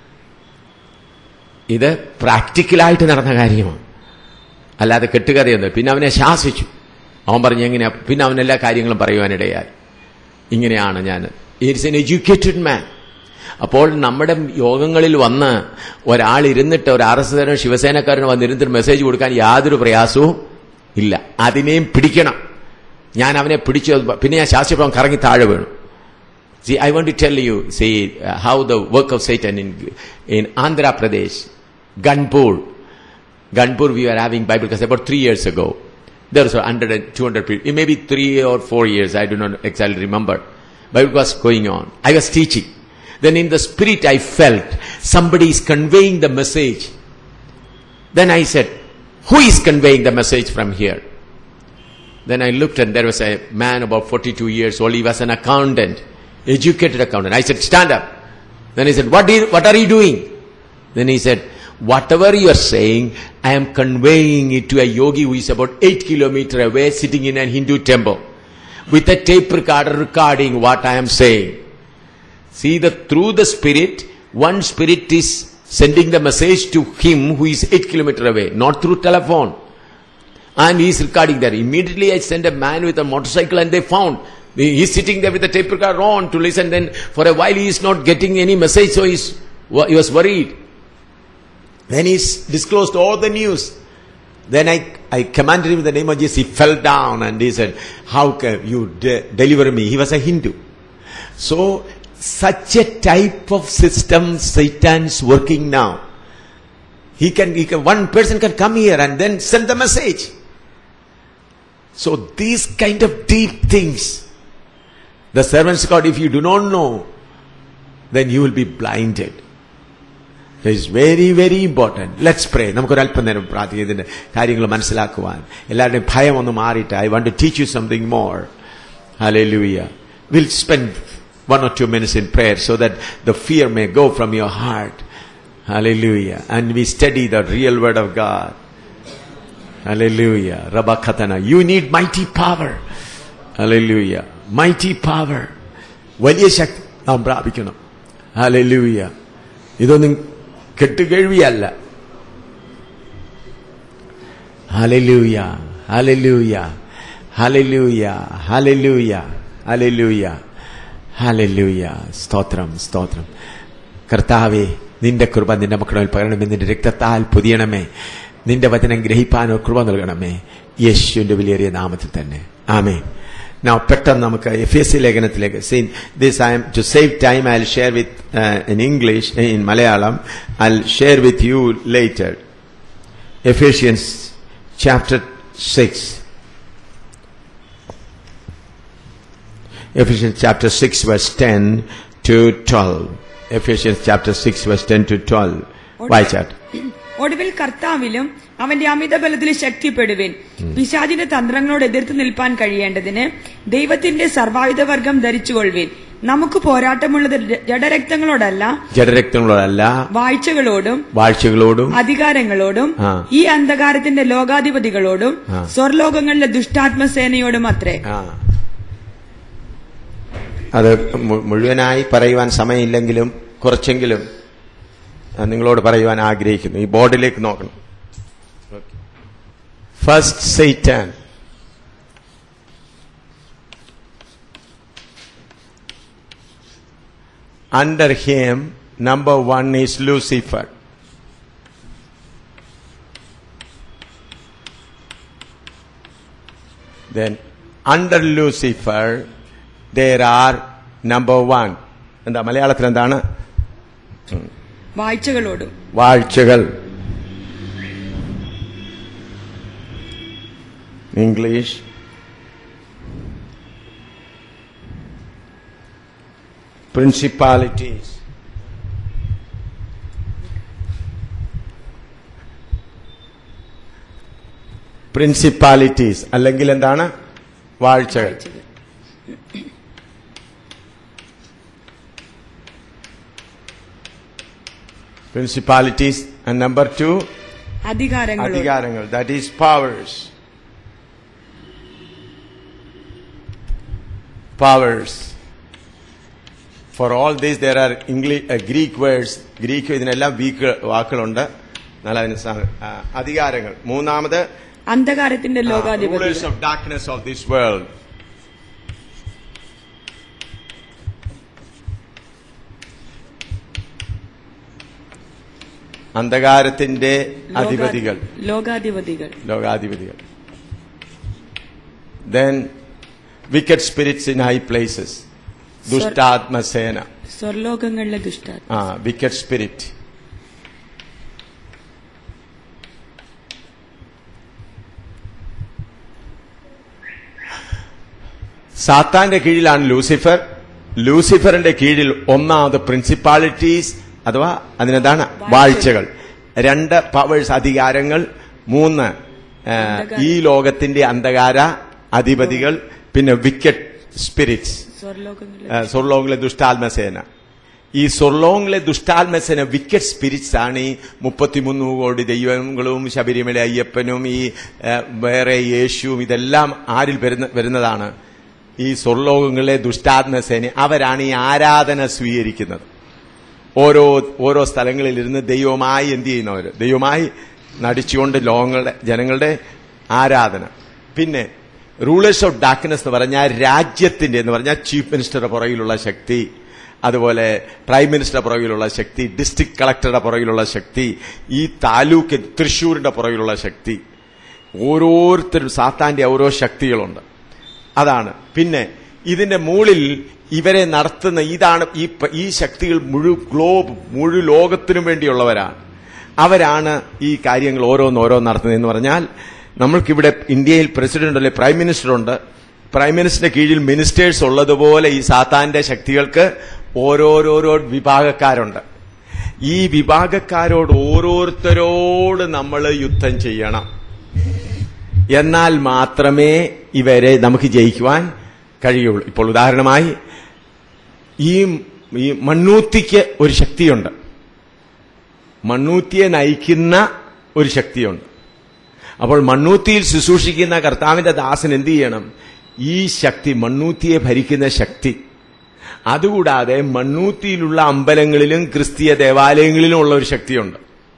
ഇത് പ്രാക്ടിക്കലായിട്ട് നടന്ന കാര്യമാണ്, അല്ലാതെ കെട്ടുകഥയൊന്നും. പിന്നെ അവനെ ശാസിച്ചു. അവൻ പറഞ്ഞു എങ്ങനെയാ, പിന്നെ അവൻ എല്ലാ കാര്യങ്ങളും പറയുവാനിടയായി. ഇങ്ങനെയാണ് ഞാൻ. It's an educated man. അപ്പോൾ നമ്മുടെ യോഗങ്ങളിൽ വന്ന് ഒരാൾ ഇരുന്നിട്ട് ഒരു ആർ എസ് എസ്കാരനോ ശിവസേനക്കാരനോ വന്നിരുന്നിട്ട് മെസ്സേജ് കൊടുക്കാൻ യാതൊരു പ്രയാസവും ഇല്ല. അതിനെയും പിടിക്കണം. ഞാൻ അവനെ പിടിച്ചു, പിന്നെ ഞാൻ ശാസ്ത്രപ്രവം കറങ്ങി താഴെ വീണു. See, I want to tell you, see, uh, how the work of Satan in in Andhra Pradesh, Ganpur, Ganpur we were having Bible class about three years ago. There was one hundred and two hundred people, maybe three or four years, I do not exactly remember. Bible class going on. I was teaching. Then in the spirit I felt somebody is conveying the message. Then I said, who is conveying the message from here? Then I looked and there was a man about forty-two years old. He was an accountant, educated accountant. I said, stand up. Then he said, what, do you, what are you doing? Then he said, whatever you are saying, I am conveying it to a yogi who is about eight kilometers away, sitting in a Hindu temple with a tape recorder recording what I am saying. See, that through the spirit, one spirit is sending the message to him who is eight kilometers away, not through telephone. And he is recording there. Immediately I sent a man with a motorcycle and they found. He is sitting there with the tape recorder on to listen. Then for a while he is not getting any message, so he's, he was worried. Then he disclosed all the news. Then I, I commanded him in the name of Jesus. He fell down and he said, how can you de- deliver me? He was a Hindu. So, such a type of system Satan's working now. He can, he can, one person can come here and then send the message. So these kind of deep things, the servants of God, if you do not know, then you will be blinded. It is very, very important. Let's pray. നമുക്കൊരു അല്പം നേരം പ്രാർത്ഥിക്കുക, ഇതിന്റെ കാര്യങ്ങൾ മനസ്സിലാക്കുവാൻ. എല്ലാവരുടെയും ഭയം ഒന്ന് മാറിയിട്ട്, I want to teach you something more. Hallelujah. We'll spend one or two minutes in prayer so that the fear may go from your heart. Hallelujah. And we study the real word of God. Hallelujah. Rabakatana. You need mighty power. Hallelujah. Mighty power. വലിയ ശക്തി നാം പ്രാപിക്കണം. Hallelujah. ഇതൊന്നും കെട്ടുകേഴ്വിയല്ല. Hallelujah. Hallelujah. Hallelujah. Hallelujah. Hallelujah. Hallelujah. സ്തോത്രം, സ്തോത്രം. കർത്താവേ, നിന്റെ കൃപ നിന്റെ മക്കളിൽ പകരണമേ, നിന്റെ രക്തത്താൽ പൊതിയണമേ, നിന്റെ വചനം ഗ്രഹിപ്പാനോ കൃപ നൽകണമേ, യേശുവിന്റെ വിലയേറിയ നാമത്തിൽ തന്നെ. ആമേൻ. Now പെട്ടെന്ന് നമുക്ക് എഫേസ്യ ലേഖനത്തിലേക്ക്. See, this I am to save time, I'll share with uh, in English, in Malayalam. I'll share with you later. Ephesians chapter six. Ephesians chapter six verse ten to twelve. Ephesians chapter six verse ten to twelve. വായിച്ചാട്ടെ. ഒടുവിൽ കർത്താവിലും അവന്റെ അമിത ബലത്തിൽ ശക്തിപ്പെടുവിൻ. പിശാചിന്റെ തന്ത്രങ്ങളോട് എതിർത്ത് നിൽപ്പാൻ കഴിയേണ്ടതിന് ദൈവത്തിന്റെ സർവായുധ വർഗം ധരിച്ചുകൊള്ളുവിൻ. നമുക്ക് പോരാട്ടമുള്ളത് ജഡരക്തങ്ങളോടല്ല ജഡരക്തങ്ങളോടല്ല വാഴ്ചകളോടും വാഴ്ചകളോടും അധികാരങ്ങളോടും ഈ അന്ധകാരത്തിന്റെ ലോകാധിപതികളോടും സ്വർലോകങ്ങളിലെ ദുഷ്ടാത്മസേനയോടും അത്രേ. അത് മുഴുവനായി പറയുവാൻ സമയമില്ലെങ്കിലും കുറച്ചെങ്കിലും നിങ്ങളോട് പറയുവാൻ ആഗ്രഹിക്കുന്നു. ഈ ബോർഡിലേക്ക് നോക്കണം. First Satan, under him number one is Lucifer. Then under Lucifer there are number one. എന്താ മലയാളത്തിൽ എന്താണ്? വാഴ്ചകളോടും വാഴ്ചകൾ. English principalities. principalities അല്ലെങ്കിൽ എന്താണ്? വാഴ്ചകൾ. principalities and number two അധികാരങ്ങൾ. അധികാരങ്ങൾ, that is powers. powers. For all this there are English uh, Greek words. Greek ഇതിനെല്ലാം വീക്ക് വാക്കുകളുണ്ട്. എന്നാൽ അതിന് അധികാരങ്ങൾ. മൂന്നാമത് അന്ധകാരത്തിന്റെ ലോകാധിപതി, rulers of darkness of this world. അന്ധകാരത്തിന്റെ അധിപതികൾ, ലോകാധിപതികൾ ലോകാധിപതികൾ. Then wicked spirits in high places. ദുഷ്ടാത്മസേന, സ്വർലോകങ്ങളിലെ ദുഷ്ടാത്മ. ആ വിക്കറ്റ് സ്പിരിറ്റ്. സാത്താന്റെ കീഴിലാണ് ലൂസിഫർ. ലൂസിഫറിന്റെ കീഴിൽ ഒന്നാമത് പ്രിൻസിപ്പാലിറ്റീസ് അഥവാ അതിനെന്താണ്? വാഴ്ചകൾ. രണ്ട് പവേഴ്സ്, അധികാരങ്ങൾ. മൂന്ന് ഈ ലോകത്തിന്റെ അന്ധകാര അധിപതികൾ. പിന്നെ വിക്കറ്റ് സ്പിരിറ്റ്സ്, സ്വർലോകങ്ങളിലെ ദുഷ്ടാത്മസേന. ഈ സ്വർലോകങ്ങളിലെ ദുഷ്ടാത്മസേന വിക്കറ്റ് സ്പിരിറ്റ്സ് ആണ് ഈ മുപ്പത്തിമൂന്ന് കോടി ദൈവങ്ങളും ശബരിമല അയ്യപ്പനും ഈ വേറെ യേശുവും ഇതെല്ലാം ആരിൽ വരുന്നതാണ്? ഈ സ്വർലോകങ്ങളിലെ ദുഷ്ടാത്മസേന. അവരാണ് ഈ ആരാധന സ്വീകരിക്കുന്നത്. ഓരോ ഓരോ സ്ഥലങ്ങളിൽ ഇരുന്ന് ദൈവമായി എന്ത് ചെയ്യുന്നവർ? ദൈവമായി നടിച്ചുകൊണ്ട് ലോകങ്ങളുടെ ജനങ്ങളുടെ ആരാധന. പിന്നെ റൂളേഴ്സ് ഓഫ് ഡാർക്ക്നെസ് എന്ന് പറഞ്ഞാൽ രാജ്യത്തിന്റെ എന്ന് പറഞ്ഞാൽ ചീഫ് മിനിസ്റ്ററുടെ പുറകിലുള്ള ശക്തി, അതുപോലെ പ്രൈം മിനിസ്റ്ററുടെ പുറകിലുള്ള ശക്തി, ഡിസ്ട്രിക്ട് കളക്ടറുടെ പുറകിലുള്ള ശക്തി, ഈ താലൂക്ക് തൃശ്ശൂരിന്റെ പുറകിലുള്ള ശക്തി. ഓരോരുത്തരും സാത്താന്റെ ഓരോ ശക്തികളുണ്ട്. അതാണ്. പിന്നെ ഇതിന്റെ മുകളിൽ ഇവരെ നടത്തുന്ന ഇതാണ് ഈ ഈ ശക്തികൾ മുഴു ഗ്ലോബ് മുഴു ലോകത്തിനും വേണ്ടിയുള്ളവരാണ്. അവരാണ് ഈ കാര്യങ്ങൾ ഓരോന്നോരോന്ന് നടത്തുന്നത്. എന്ന് പറഞ്ഞാൽ നമ്മൾക്കിവിടെ ഇന്ത്യയിൽ പ്രസിഡന്റ് അല്ലെ പ്രൈം മിനിസ്റ്റർ ഉണ്ട്. പ്രൈം മിനിസ്റ്ററിന്റെ കീഴിൽ മിനിസ്റ്റേഴ്സ് ഉള്ളതുപോലെ ഈ സാത്താന്റെ ശക്തികൾക്ക് ഓരോരോരോ വിഭാഗക്കാരുണ്ട്. ഈ വിഭാഗക്കാരോട് ഓരോരുത്തരോട് നമ്മൾ യുദ്ധം ചെയ്യണം. എന്നാൽ മാത്രമേ ഇവരെ നമുക്ക് ജയിക്കുവാൻ കഴിയുള്ളൂ. ഇപ്പോൾ ഉദാഹരണമായി ഈ ഈ മണ്ണൂത്തിക്ക് ഒരു ശക്തിയുണ്ട്. മണ്ണൂത്തിയെ നയിക്കുന്ന ഒരു ശക്തിയുണ്ട്. അപ്പോൾ മണ്ണൂത്തിയിൽ ശുശ്രൂഷിക്കുന്ന കർത്താവിന്റെ ദാസൻ എന്ത് ചെയ്യണം? ഈ ശക്തി, മണ്ണൂത്തിയെ ഭരിക്കുന്ന ശക്തി, അതുകൂടാതെ മണ്ണൂത്തിയിലുള്ള അമ്പലങ്ങളിലും ക്രിസ്തീയ ദേവാലയങ്ങളിലും ഉള്ള ഒരു ശക്തിയുണ്ട്.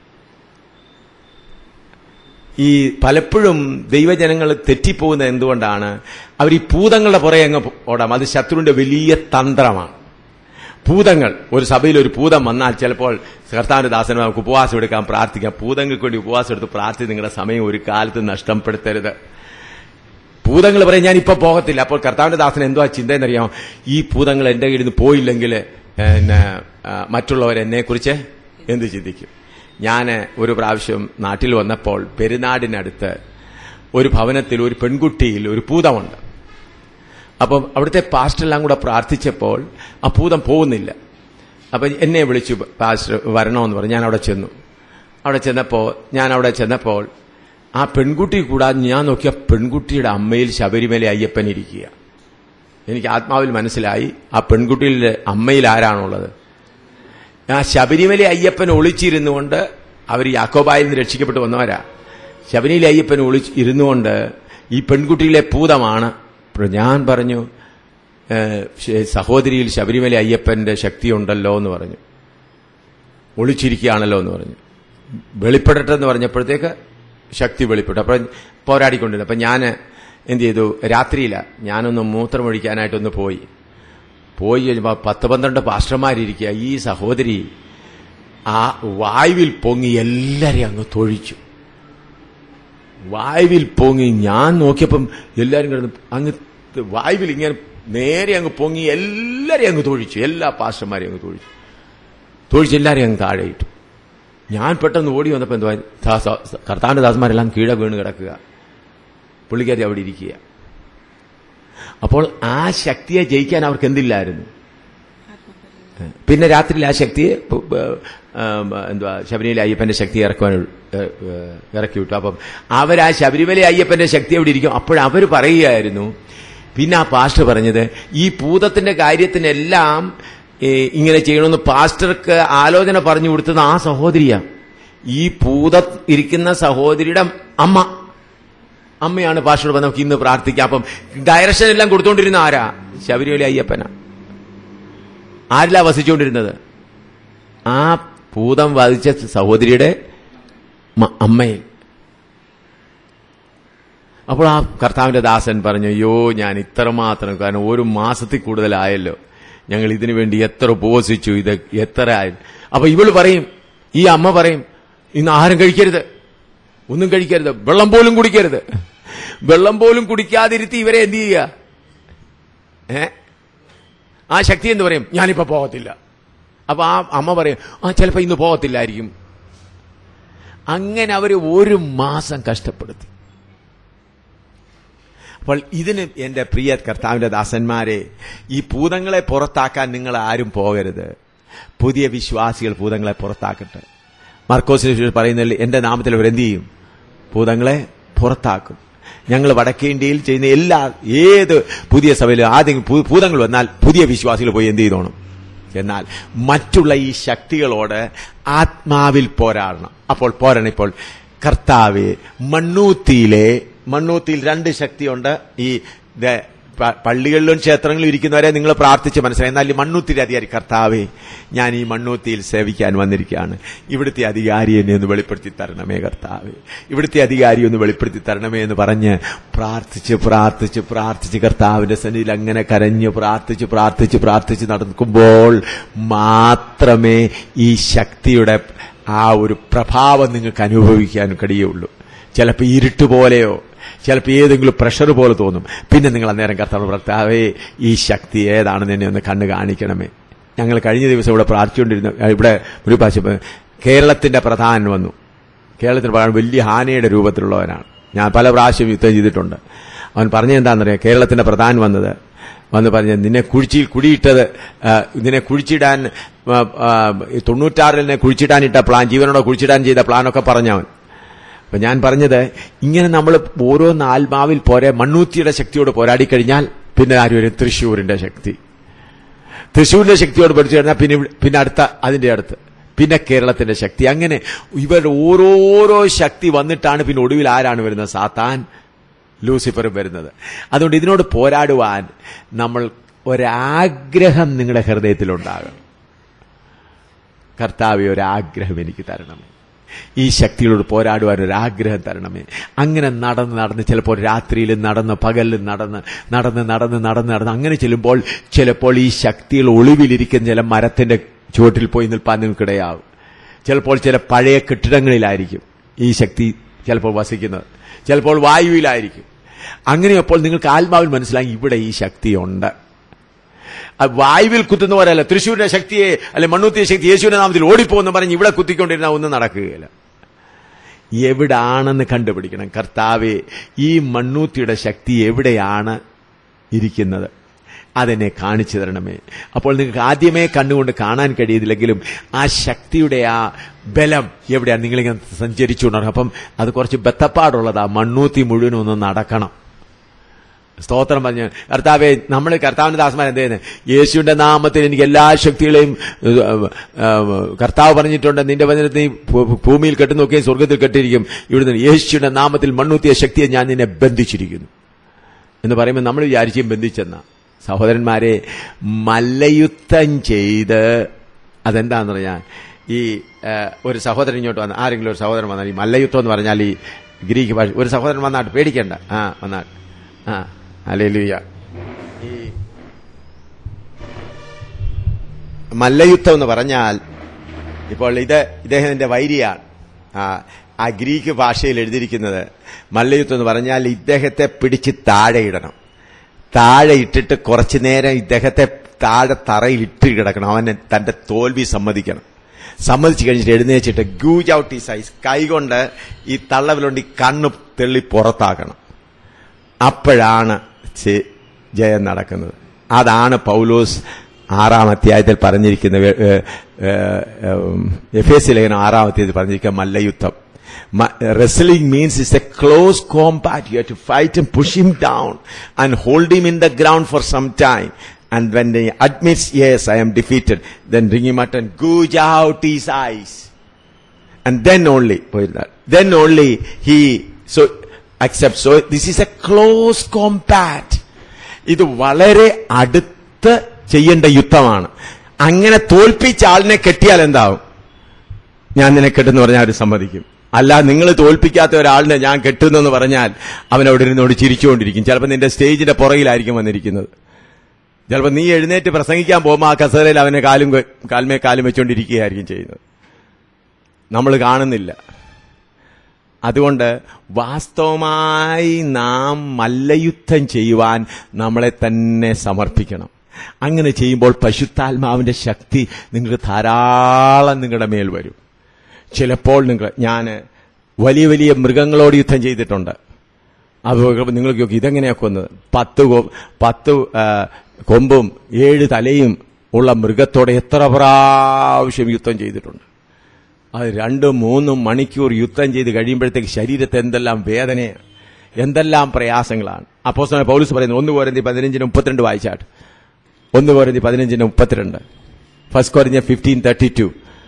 ഈ പലപ്പോഴും ദൈവജനങ്ങൾ തെറ്റിപ്പോകുന്നത് എന്തുകൊണ്ടാണ്? അവർ ഈ ഭൂതങ്ങളുടെ പുറകെ അങ്ങ് ഓടാം. അത് ശത്രുവിന്റെ വലിയ തന്ത്രമാണ്. ഭൂതങ്ങൾ, ഒരു സഭയിൽ ഒരു ഭൂതം വന്നാൽ ചിലപ്പോൾ കർത്താവിന്റെ ദാസന് നമുക്ക് ഉപവാസം എടുക്കാൻ പ്രാർത്ഥിക്കാം. ഭൂതങ്ങൾക്ക് വേണ്ടി ഉപവാസം എടുത്ത് പ്രാർത്ഥിച്ച് നിങ്ങളുടെ സമയം ഒരു കാലത്ത് നഷ്ടപ്പെടുത്തരുത്. ഭൂതങ്ങൾ പറയും ഞാൻ ഇപ്പൊ പോകത്തില്ല. അപ്പോൾ കർത്താവിന്റെ ദാസന് എന്തോ ചിന്തയെന്നറിയാമോ? ഈ ഭൂതങ്ങൾ എന്റെ കയ്യിൽ നിന്ന് പോയില്ലെങ്കിൽ പിന്നെ മറ്റുള്ളവർ എന്നെക്കുറിച്ച് എന്ത് ചിന്തിക്കും? ഞാൻ ഒരു പ്രാവശ്യം നാട്ടിൽ വന്നപ്പോൾ പെരുന്നാടിനടുത്ത് ഒരു ഭവനത്തിൽ ഒരു പെൺകുട്ടിയിൽ ഒരു ഭൂതമുണ്ട്. അപ്പം അവിടുത്തെ പാസ്റ്ററെല്ലാം കൂടെ പ്രാർത്ഥിച്ചപ്പോൾ ആ ഭൂതം പോകുന്നില്ല. അപ്പം എന്നെ വിളിച്ചു, പാസ്റ്റർ വരണമെന്ന് പറഞ്ഞു. ഞാൻ അവിടെ ചെന്നു. അവിടെ ചെന്നപ്പോൾ ഞാൻ അവിടെ ചെന്നപ്പോൾ ആ പെൺകുട്ടി കൂടാതെ ഞാൻ നോക്കിയ പെൺകുട്ടിയുടെ അമ്മയിൽ ശബരിമല അയ്യപ്പൻ ഇരിക്കുക. എനിക്ക് ആത്മാവിൽ മനസ്സിലായി ആ പെൺകുട്ടിയുടെ അമ്മയിൽ ആരാണുള്ളത്. ആ ശബരിമല അയ്യപ്പൻ ഒളിച്ചിരുന്നുകൊണ്ട് അവർ യാക്കോബായിൽ നിന്ന് രക്ഷിക്കപ്പെട്ട് വന്നവരാ. ശബരിമല അയ്യപ്പൻ ഒളിച്ച് ഇരുന്നുകൊണ്ട് ഈ പെൺകുട്ടിയിലെ ഭൂതമാണ്. ഞാൻ പറഞ്ഞു, സഹോദരിയിൽ ശബരിമല അയ്യപ്പന്റെ ശക്തിയുണ്ടല്ലോ എന്ന് പറഞ്ഞു, ഒളിച്ചിരിക്കുകയാണല്ലോ എന്ന് പറഞ്ഞു. വെളിപ്പെടട്ടെന്ന് പറഞ്ഞപ്പോഴത്തേക്ക് ശക്തി വെളിപ്പെട്ടു. അപ്പോൾ പോരാടിക്കൊണ്ടിരുന്നു. അപ്പം ഞാൻ എന്ത് ചെയ്തു, രാത്രിയില ഞാനൊന്ന് മൂത്രമൊഴിക്കാനായിട്ടൊന്ന് പോയി പോയി കഴിഞ്ഞപ്പോൾ പത്ത് പന്ത്രണ്ട് പാസ്റ്റർമാരിയ്ക്കുക. ഈ സഹോദരി ആ വായുവിൽ പൊങ്ങി എല്ലാരെയും അങ്ങ് തൊഴിച്ചു. വായുവിൽ പൊങ്ങി ഞാൻ നോക്കിയപ്പം എല്ലാവരും കിടന്ന് അങ്ങ് വായുവിൽ ഇങ്ങനെ നേരെ അങ്ങ് പൊങ്ങി എല്ലാരെയും അങ്ങ് തൊഴിച്ചു. എല്ലാ പാസ്റ്റർമാരെയും അങ്ങ് തൊഴിച്ചു തൊഴിച്ച് എല്ലാരെയും അങ്ങ് താഴെ ഇട്ടു. ഞാൻ പെട്ടെന്ന് ഓടി വന്നപ്പോൾ എന്തുവാ, കർത്താവിന്റെ ദാസന്മാരെല്ലാം കീഴെ വീണ് കിടക്കുക, പുള്ളിക്കാരി അവിടെ ഇരിക്കുക. അപ്പോൾ ആ ശക്തിയെ ജയിക്കാൻ അവർക്ക് എന്തില്ലായിരുന്നു. പിന്നെ രാത്രിയിൽ ആ ശക്തിയെ എന്തുവാ ശബരിമല അയ്യപ്പന്റെ ശക്തി ഇറക്കുവാൻ ഇറക്കി വിട്ടു. അപ്പം അവരാ ശബരിമല അയ്യപ്പന്റെ ശക്തി അവിടെ ഇരിക്കും. അപ്പോഴവർ പറയുകയായിരുന്നു, പിന്നെ ആ പാസ്റ്റർ പറഞ്ഞത്, ഈ ഭൂതത്തിന്റെ കാര്യത്തിനെല്ലാം ഇങ്ങനെ ചെയ്യണമെന്ന് പാസ്റ്റർക്ക് ആലോചന പറഞ്ഞു കൊടുത്തത് ആ സഹോദരിയാ. ഈ ഭൂത ഇരിക്കുന്ന സഹോദരിയുടെ അമ്മ അമ്മയാണ് പാസ്റ്റർ പറഞ്ഞത് നമുക്ക് ഇന്ന് പ്രാർത്ഥിക്കാം. അപ്പം ഡയറക്ഷൻ എല്ലാം കൊടുത്തോണ്ടിരുന്ന ആരാ? ശബരിമല അയ്യപ്പനാ. ആരിലാ വസിച്ചുകൊണ്ടിരുന്നത്? ആ ഭൂതം വധിച്ച സഹോദരിയുടെ അമ്മയിൽ. അപ്പോൾ ആ കർത്താവിന്റെ ദാസൻ പറഞ്ഞു, അയ്യോ ഞാൻ ഇത്രമാത്രം, കാരണം ഒരു മാസത്തിൽ കൂടുതലായല്ലോ ഞങ്ങൾ ഇതിനു വേണ്ടി എത്ര ഉപവസിച്ചു, ഇത് എത്ര ആയി. അപ്പൊ ഇവള് പറയും, ഈ അമ്മ പറയും, ഇന്ന് ആഹാരം കഴിക്കരുത്, ഒന്നും കഴിക്കരുത്, വെള്ളം പോലും കുടിക്കരുത്. വെള്ളം പോലും കുടിക്കാതിരുത്തി ഇവരെ എന്ത് ചെയ്യുക? ഏ ആ ശക്തി എന്ന് പറയും, ഞാനിപ്പോ പോകത്തില്ല. അപ്പൊ ആ അമ്മ പറയും, ആ ചിലപ്പോ ഇന്ന് പോകത്തില്ലായിരിക്കും. അങ്ങനെ അവര് ഒരു മാസം കഷ്ടപ്പെടുത്തി. അപ്പോൾ ഇതിന് എന്റെ പ്രിയ കർത്താവിന്റെ ദാസന്മാരെ, ഈ ഭൂതങ്ങളെ പുറത്താക്കാൻ നിങ്ങൾ ആരും പോകരുത്. പുതിയ വിശ്വാസികൾ ഭൂതങ്ങളെ പുറത്താക്കട്ടെ. മർക്കോസിനെ പറയുന്നതിൽ എന്റെ നാമത്തിൽ അവർ എന്ത് ചെയ്യും? ഭൂതങ്ങളെ പുറത്താക്കും. ഞങ്ങൾ വടക്കേ ഇന്ത്യയിൽ ചെയ്യുന്ന എല്ലാ ഏത് പുതിയ സഭയിലും ആദ്യം ഭൂതങ്ങൾ വന്നാൽ പുതിയ വിശ്വാസികൾ പോയി എന്ത് ചെയ്തോണം? എന്നാൽ മറ്റുള്ള ഈ ശക്തികളോട് ആത്മാവിൽ പോരാടണം. അപ്പോൾ പോരണം. ഇപ്പോൾ കർത്താവെ, മണ്ണൂത്തിയിലെ മണ്ണൂത്തിയിൽ രണ്ട് ശക്തിയുണ്ട്. ഈ പള്ളികളിലും ക്ഷേത്രങ്ങളിലും ഇരിക്കുന്നവരെ നിങ്ങൾ പ്രാർത്ഥിച്ച് മനസ്സിലായി. എന്നാൽ ഈ മണ്ണൂത്തിയുടെ അധികാരി, കർത്താവെ ഞാൻ ഈ മണ്ണൂത്തിയിൽ സേവിക്കാൻ വന്നിരിക്കുകയാണ്, ഇവിടുത്തെ അധികാരി എന്നെ ഒന്ന് വെളിപ്പെടുത്തി തരണമേ കർത്താവെ, ഇവിടുത്തെ അധികാരി ഒന്ന് വെളിപ്പെടുത്തി തരണമേ എന്ന് പറഞ്ഞ് പ്രാർത്ഥിച്ച് പ്രാർത്ഥിച്ച് പ്രാർത്ഥിച്ച് കർത്താവിന്റെ സന്നിധിയിൽ അങ്ങനെ കരഞ്ഞ് പ്രാർത്ഥിച്ച് പ്രാർത്ഥിച്ച് പ്രാർത്ഥിച്ച് നടക്കുമ്പോൾ മാത്രമേ ഈ ശക്തിയുടെ ആ ഒരു പ്രഭാവം നിങ്ങൾക്ക് അനുഭവിക്കാൻ കഴിയുള്ളൂ. ചിലപ്പോൾ ഇരുട്ട് പോലെയോ ചിലപ്പോൾ ഏതെങ്കിലും പ്രഷർ പോലെ തോന്നും. പിന്നെ നിങ്ങൾ അന്നേരം കർത്താവ്, കർത്താവേ ഈ ശക്തി ഏതാണെന്ന് എന്നെ ഒന്ന് കണ്ണ് കാണിക്കണമേ. ഞങ്ങൾ കഴിഞ്ഞ ദിവസം ഇവിടെ പ്രാർത്ഥിച്ചുകൊണ്ടിരുന്ന, ഇവിടെ ഒരു പ്രാവശ്യം കേരളത്തിന്റെ പ്രധാനൻ വന്നു. കേരളത്തിന്റെ പ്രധാന വലിയ ആനയുടെ രൂപത്തിലുള്ളവനാണ്. ഞാൻ പല പ്രാവശ്യം യുദ്ധം ചെയ്തിട്ടുണ്ട്. അവൻ പറഞ്ഞെന്താണെന്നറിയാം, കേരളത്തിന്റെ പ്രധാൻ വന്നത് വന്ന് പറഞ്ഞ, നിന്നെ കുഴിച്ചിൽ കുടിയിട്ടത്, നിന്നെ കുഴിച്ചിടാൻ തൊണ്ണൂറ്റാറിൽ കുഴിച്ചിടാനിട്ട പ്ലാൻ, ജീവനോടെ കുഴിച്ചിടാൻ ചെയ്ത പ്ലാനൊക്കെ പറഞ്ഞവൻ. അപ്പൊ ഞാൻ പറഞ്ഞത്, ഇങ്ങനെ നമ്മൾ ഓരോന്ന് ആത്മാവിൽ പോരെ മണ്ണൂത്തിയുടെ ശക്തിയോട് പോരാടിക്കഴിഞ്ഞാൽ പിന്നെ ആരും വരും? തൃശ്ശൂരിന്റെ ശക്തി. തൃശ്ശൂരിന്റെ ശക്തിയോട് പഠിച്ചു കഴിഞ്ഞാൽ പിന്നെ പിന്നെ അടുത്ത അതിന്റെ അടുത്ത് പിന്നെ കേരളത്തിന്റെ ശക്തി. അങ്ങനെ ഇവരുടെ ഓരോരോ ശക്തി വന്നിട്ടാണ് പിന്നെ ഒടുവിൽ ആരാണ് വരുന്നത്? സാത്താൻ, ലൂസിഫറും വരുന്നത്. അതുകൊണ്ട് ഇതിനോട് പോരാടുവാൻ നമ്മൾ ഒരാഗ്രഹം നിങ്ങളുടെ ഹൃദയത്തിലുണ്ടാകണം. കർത്താവേ, ഒരാഗ്രഹം എനിക്ക് തരണമേ, ഈ ശക്തികളോട് പോരാടുവാൻ ഒരാഗ്രഹം തരണമേ. അങ്ങനെ നടന്ന് നടന്ന് ചിലപ്പോൾ രാത്രിയിലും നടന്ന് പകലിലും നടന്ന് നടന്ന് നടന്ന് നടന്ന് നടന്ന് അങ്ങനെ ചെല്ലുമ്പോൾ ചിലപ്പോൾ ഈ ശക്തികൾ ഒളിവിലിരിക്കുന്ന ചില മരത്തിന്റെ ചുവട്ടിൽ പോയി നിൽപ്പാൻ നിങ്ങൾക്കിടയാവും. ചിലപ്പോൾ ചില പഴയ കെട്ടിടങ്ങളിലായിരിക്കും ഈ ശക്തി ചിലപ്പോൾ വസിക്കുന്നത്, ചിലപ്പോൾ വായുവിലായിരിക്കും. അങ്ങനെയപ്പോൾ നിങ്ങൾക്ക് ആത്മാവിൽ മനസ്സിലായി ഇവിടെ ഈ ശക്തിയുണ്ട്. വായുവിൽ കുത്തുന്ന പോലെയല്ല, തൃശ്ശൂരിന്റെ ശക്തിയെ അല്ലെ മണ്ണൂത്തിയ ശക്തി യേശുവിന്റെ നാമത്തിൽ ഓടിപ്പോന്ന് പറഞ്ഞ് ഇവിടെ കുത്തിക്കൊണ്ടിരുന്ന ഒന്നും നടക്കുകയില്ല. എവിടാണെന്ന് കണ്ടുപിടിക്കണം. കർത്താവേ, ഈ മണ്ണൂത്തിയുടെ ശക്തി എവിടെയാണ് ഇരിക്കുന്നത്? അതെന്നെ കാണിച്ചു തരണമേ. അപ്പോൾ നിങ്ങൾക്ക് ആദ്യമേ കണ്ണുകൊണ്ട് കാണാൻ കഴിയുന്നില്ലെങ്കിലും ആ ശക്തിയുടെ ആ ബലം എവിടെയാണ് നിങ്ങളിങ്ങനെ സഞ്ചരിച്ചുകൊണ്ടിരുന്നത്. അപ്പം അത് കുറച്ച് ബത്തപ്പാടുള്ളതാ. മണ്ണൂത്തി മുഴുവനും ഒന്ന് നടക്കണം. സ്തോത്രം പറഞ്ഞു. കർത്താവെ, നമ്മൾ കർത്താവിന്റെ ദാസന്മാർ എന്ത് ചെയ്യുന്നത്? യേശുവിന്റെ നാമത്തിൽ എനിക്ക് എല്ലാ ശക്തികളെയും കർത്താവ് പറഞ്ഞിട്ടുണ്ട്, നിന്റെ വചനത്തിൽ ഭൂമിയിൽ കെട്ടുനോക്കുകയും സ്വർഗത്തിൽ കെട്ടിയിരിക്കും. ഇവിടുന്ന് യേശുവിന്റെ നാമത്തിൽ മണ്ണൂത്തിയ ശക്തിയെ ഞാൻ നിന്നെ ബന്ധിച്ചിരിക്കുന്നു എന്ന് പറയുമ്പോൾ നമ്മൾ വിചാരിച്ചും ബന്ധിച്ചെന്ന. സഹോദരന്മാരെ, മല്ലയുദ്ധം ചെയ്ത് അതെന്താന്ന് പറഞ്ഞാൽ, ഈ ഒരു സഹോദരൻ ഇങ്ങോട്ട് വന്ന ആരെങ്കിലും ഒരു സഹോദരൻ വന്നാൽ, ഈ മല്ലയുദ്ധം എന്ന് പറഞ്ഞാൽ ഈ ഗ്രീക്ക് ഭാഷ, ഒരു സഹോദരൻ വന്നാട്ട് പേടിക്കണ്ട. ആ വന്നാട്ട് ആ ഹല്ലേലൂയ. ഈ മല്ലയുദ്ധം എന്ന് പറഞ്ഞാൽ, ഇപ്പോൾ ഇത് ഇദ്ദേഹത്തിന്റെ വൈരിയാണ്. ആ ആ ഗ്രീക്ക് ഭാഷയിൽ എഴുതിയിരിക്കുന്നത് മല്ലയുദ്ധം എന്ന് പറഞ്ഞാൽ ഇദ്ദേഹത്തെ പിടിച്ച് താഴെ ഇടണം. താഴെ ഇട്ടിട്ട് കുറച്ചു നേരം ഇദ്ദേഹത്തെ താഴെ തറയിൽ ഇട്ട് കിടക്കണം. അവനെ തന്റെ തോൽവി സമ്മതിക്കണം. സമ്മതിച്ചു കഴിഞ്ഞിട്ട് എഴുന്നേച്ചിട്ട് ഗൂജ് ഔട്ട് ഈ സൈസ്, കൈകൊണ്ട് ഈ തള്ളവിലുണ്ട് ഈ കണ്ണ് തെള്ളി പുറത്താക്കണം. അപ്പോഴാണ് ജയം നടക്കുന്നത്. അതാണ് പൗലോസ് ആറാം അധ്യായത്തിൽ പറഞ്ഞിരിക്കുന്ന, എഫേസ്യ ലേഖനം ആറാം അധ്യായത്തിൽ പറഞ്ഞിരിക്കുന്ന മല്ലയുദ്ധം. Wrestling means it's a close combat. You have to fight him, push him down and hold him in the ground for some time. And when he admits, yes, I am defeated, then bring him out and gouge out his eyes. And then only, then only he so accepts. So this is a close combat. ഇത് വളരെ അടുത്ത് ചെയ്യേണ്ട യുദ്ധമാണ്. അങ്ങനെ തോൽപ്പിച്ച ആളിനെ കെട്ടിയാൽ എന്താവും? ഞാൻ നിന്നെ കെട്ടെന്ന് പറഞ്ഞാൽ അവർ സമ്മതിക്കും. അല്ല, നിങ്ങൾ തോൽപ്പിക്കാത്ത ഒരാളിനെ ഞാൻ കെട്ടുന്നെന്ന് പറഞ്ഞാൽ അവൻ അവിടെ ഇരുന്നോട് ചിരിച്ചുകൊണ്ടിരിക്കും. ചിലപ്പോൾ നിന്റെ സ്റ്റേജിന്റെ പുറകിലായിരിക്കും വന്നിരിക്കുന്നത്. ചിലപ്പോൾ നീ എഴുന്നേറ്റ് പ്രസംഗിക്കാൻ പോകുമ്പോൾ ആ കസേരയിൽ അവനെ കാലും കാൽമേ കാലും വെച്ചുകൊണ്ടിരിക്കുകയായിരിക്കും ചെയ്യുന്നത്. നമ്മൾ കാണുന്നില്ല. അതുകൊണ്ട് വാസ്തവമായി നാം മല്ലയുദ്ധം ചെയ്യുവാൻ നമ്മളെ തന്നെ സമർപ്പിക്കണം. അങ്ങനെ ചെയ്യുമ്പോൾ പരിശുദ്ധാത്മാവിന്റെ ശക്തി നിങ്ങൾക്ക് ധാരാളം നിങ്ങളുടെ മേൽ വരും. ചിലപ്പോൾ നിങ്ങൾ, ഞാൻ വലിയ വലിയ മൃഗങ്ങളോട് യുദ്ധം ചെയ്തിട്ടുണ്ട്. അത് നിങ്ങൾക്ക് നോക്കി ഇതെങ്ങനെയാ കൊന്നത്? പത്ത് പത്ത് കൊമ്പും ഏഴ് തലയും ഉള്ള മൃഗത്തോടെ എത്ര പ്രാവശ്യം യുദ്ധം ചെയ്തിട്ടുണ്ട്. അത് രണ്ടും മൂന്നും മണിക്കൂർ യുദ്ധം ചെയ്ത് കഴിയുമ്പോഴത്തേക്ക് ശരീരത്തെ എന്തെല്ലാം വേദനയാണ്, എന്തെല്ലാം പ്രയാസങ്ങളാണ്. അപ്പോസ്തലനായ പൗലോസ് പറയുന്നത് ഒന്ന് കൊരിന്ത്യർ പതിനഞ്ചിന് മുപ്പത്തിരണ്ട് വായിച്ചാട്ട്. ഒന്ന് കൊരിന്ത്യർ പതിനഞ്ചിന് മുപ്പത്തിരണ്ട് ഫസ്റ്റ് കൊരിന്ത്യർ ഫിഫ്റ്റീൻ തേർട്ടി ടു.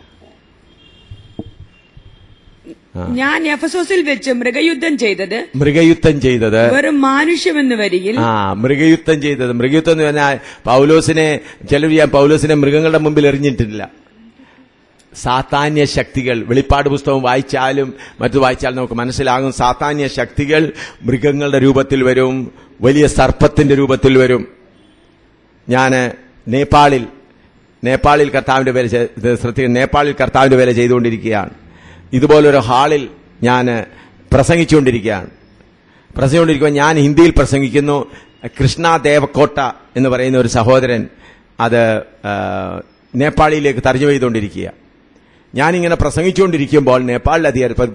ഞാൻ എഫെസോസിൽ വെച്ച് മൃഗയുദ്ധം ചെയ്തത് മൃഗയുദ്ധം ചെയ്തത് വെറും മാനുഷ്യമെന്ന് വരികിൽ. ആ മൃഗയുദ്ധം ചെയ്തത് മൃഗയുദ്ധം എന്ന് പറഞ്ഞാൽ പൗലോസിനെ ചിലർ ഞാൻ പൗലോസിനെ മൃഗങ്ങളുടെ മുമ്പിൽ എറിഞ്ഞിട്ടില്ല. സാത്താന്യ ശക്തികൾ, വെളിപ്പാട് പുസ്തകം വായിച്ചാലും മറ്റു വായിച്ചാലും നമുക്ക് മനസ്സിലാകും. സാത്താന്യ ശക്തികൾ മൃഗങ്ങളുടെ രൂപത്തിൽ വരും, വലിയ സർപ്പത്തിന്റെ രൂപത്തിൽ വരും. ഞാൻ നേപ്പാളിൽ നേപ്പാളിൽ കർത്താവിന്റെ വേല ശ്രദ്ധിക്കുക നേപ്പാളിൽ കർത്താവിന്റെ വേല ചെയ്തുകൊണ്ടിരിക്കുകയാണ്. ഇതുപോലൊരു ഹാളിൽ ഞാൻ പ്രസംഗിച്ചുകൊണ്ടിരിക്കുകയാണ്. പ്രസംഗിച്ചുകൊണ്ടിരിക്കുമ്പോൾ ഞാൻ ഹിന്ദിയിൽ പ്രസംഗിക്കുന്നു. കൃഷ്ണ ദേവക്കോട്ട എന്ന് പറയുന്ന ഒരു സഹോദരൻ അത് നേപ്പാളിയിലേക്ക് തർജ്ജമ ചെയ്തുകൊണ്ടിരിക്കുക. ഞാനിങ്ങനെ പ്രസംഗിച്ചുകൊണ്ടിരിക്കുമ്പോൾ നേപ്പാളിലെ അധികാരി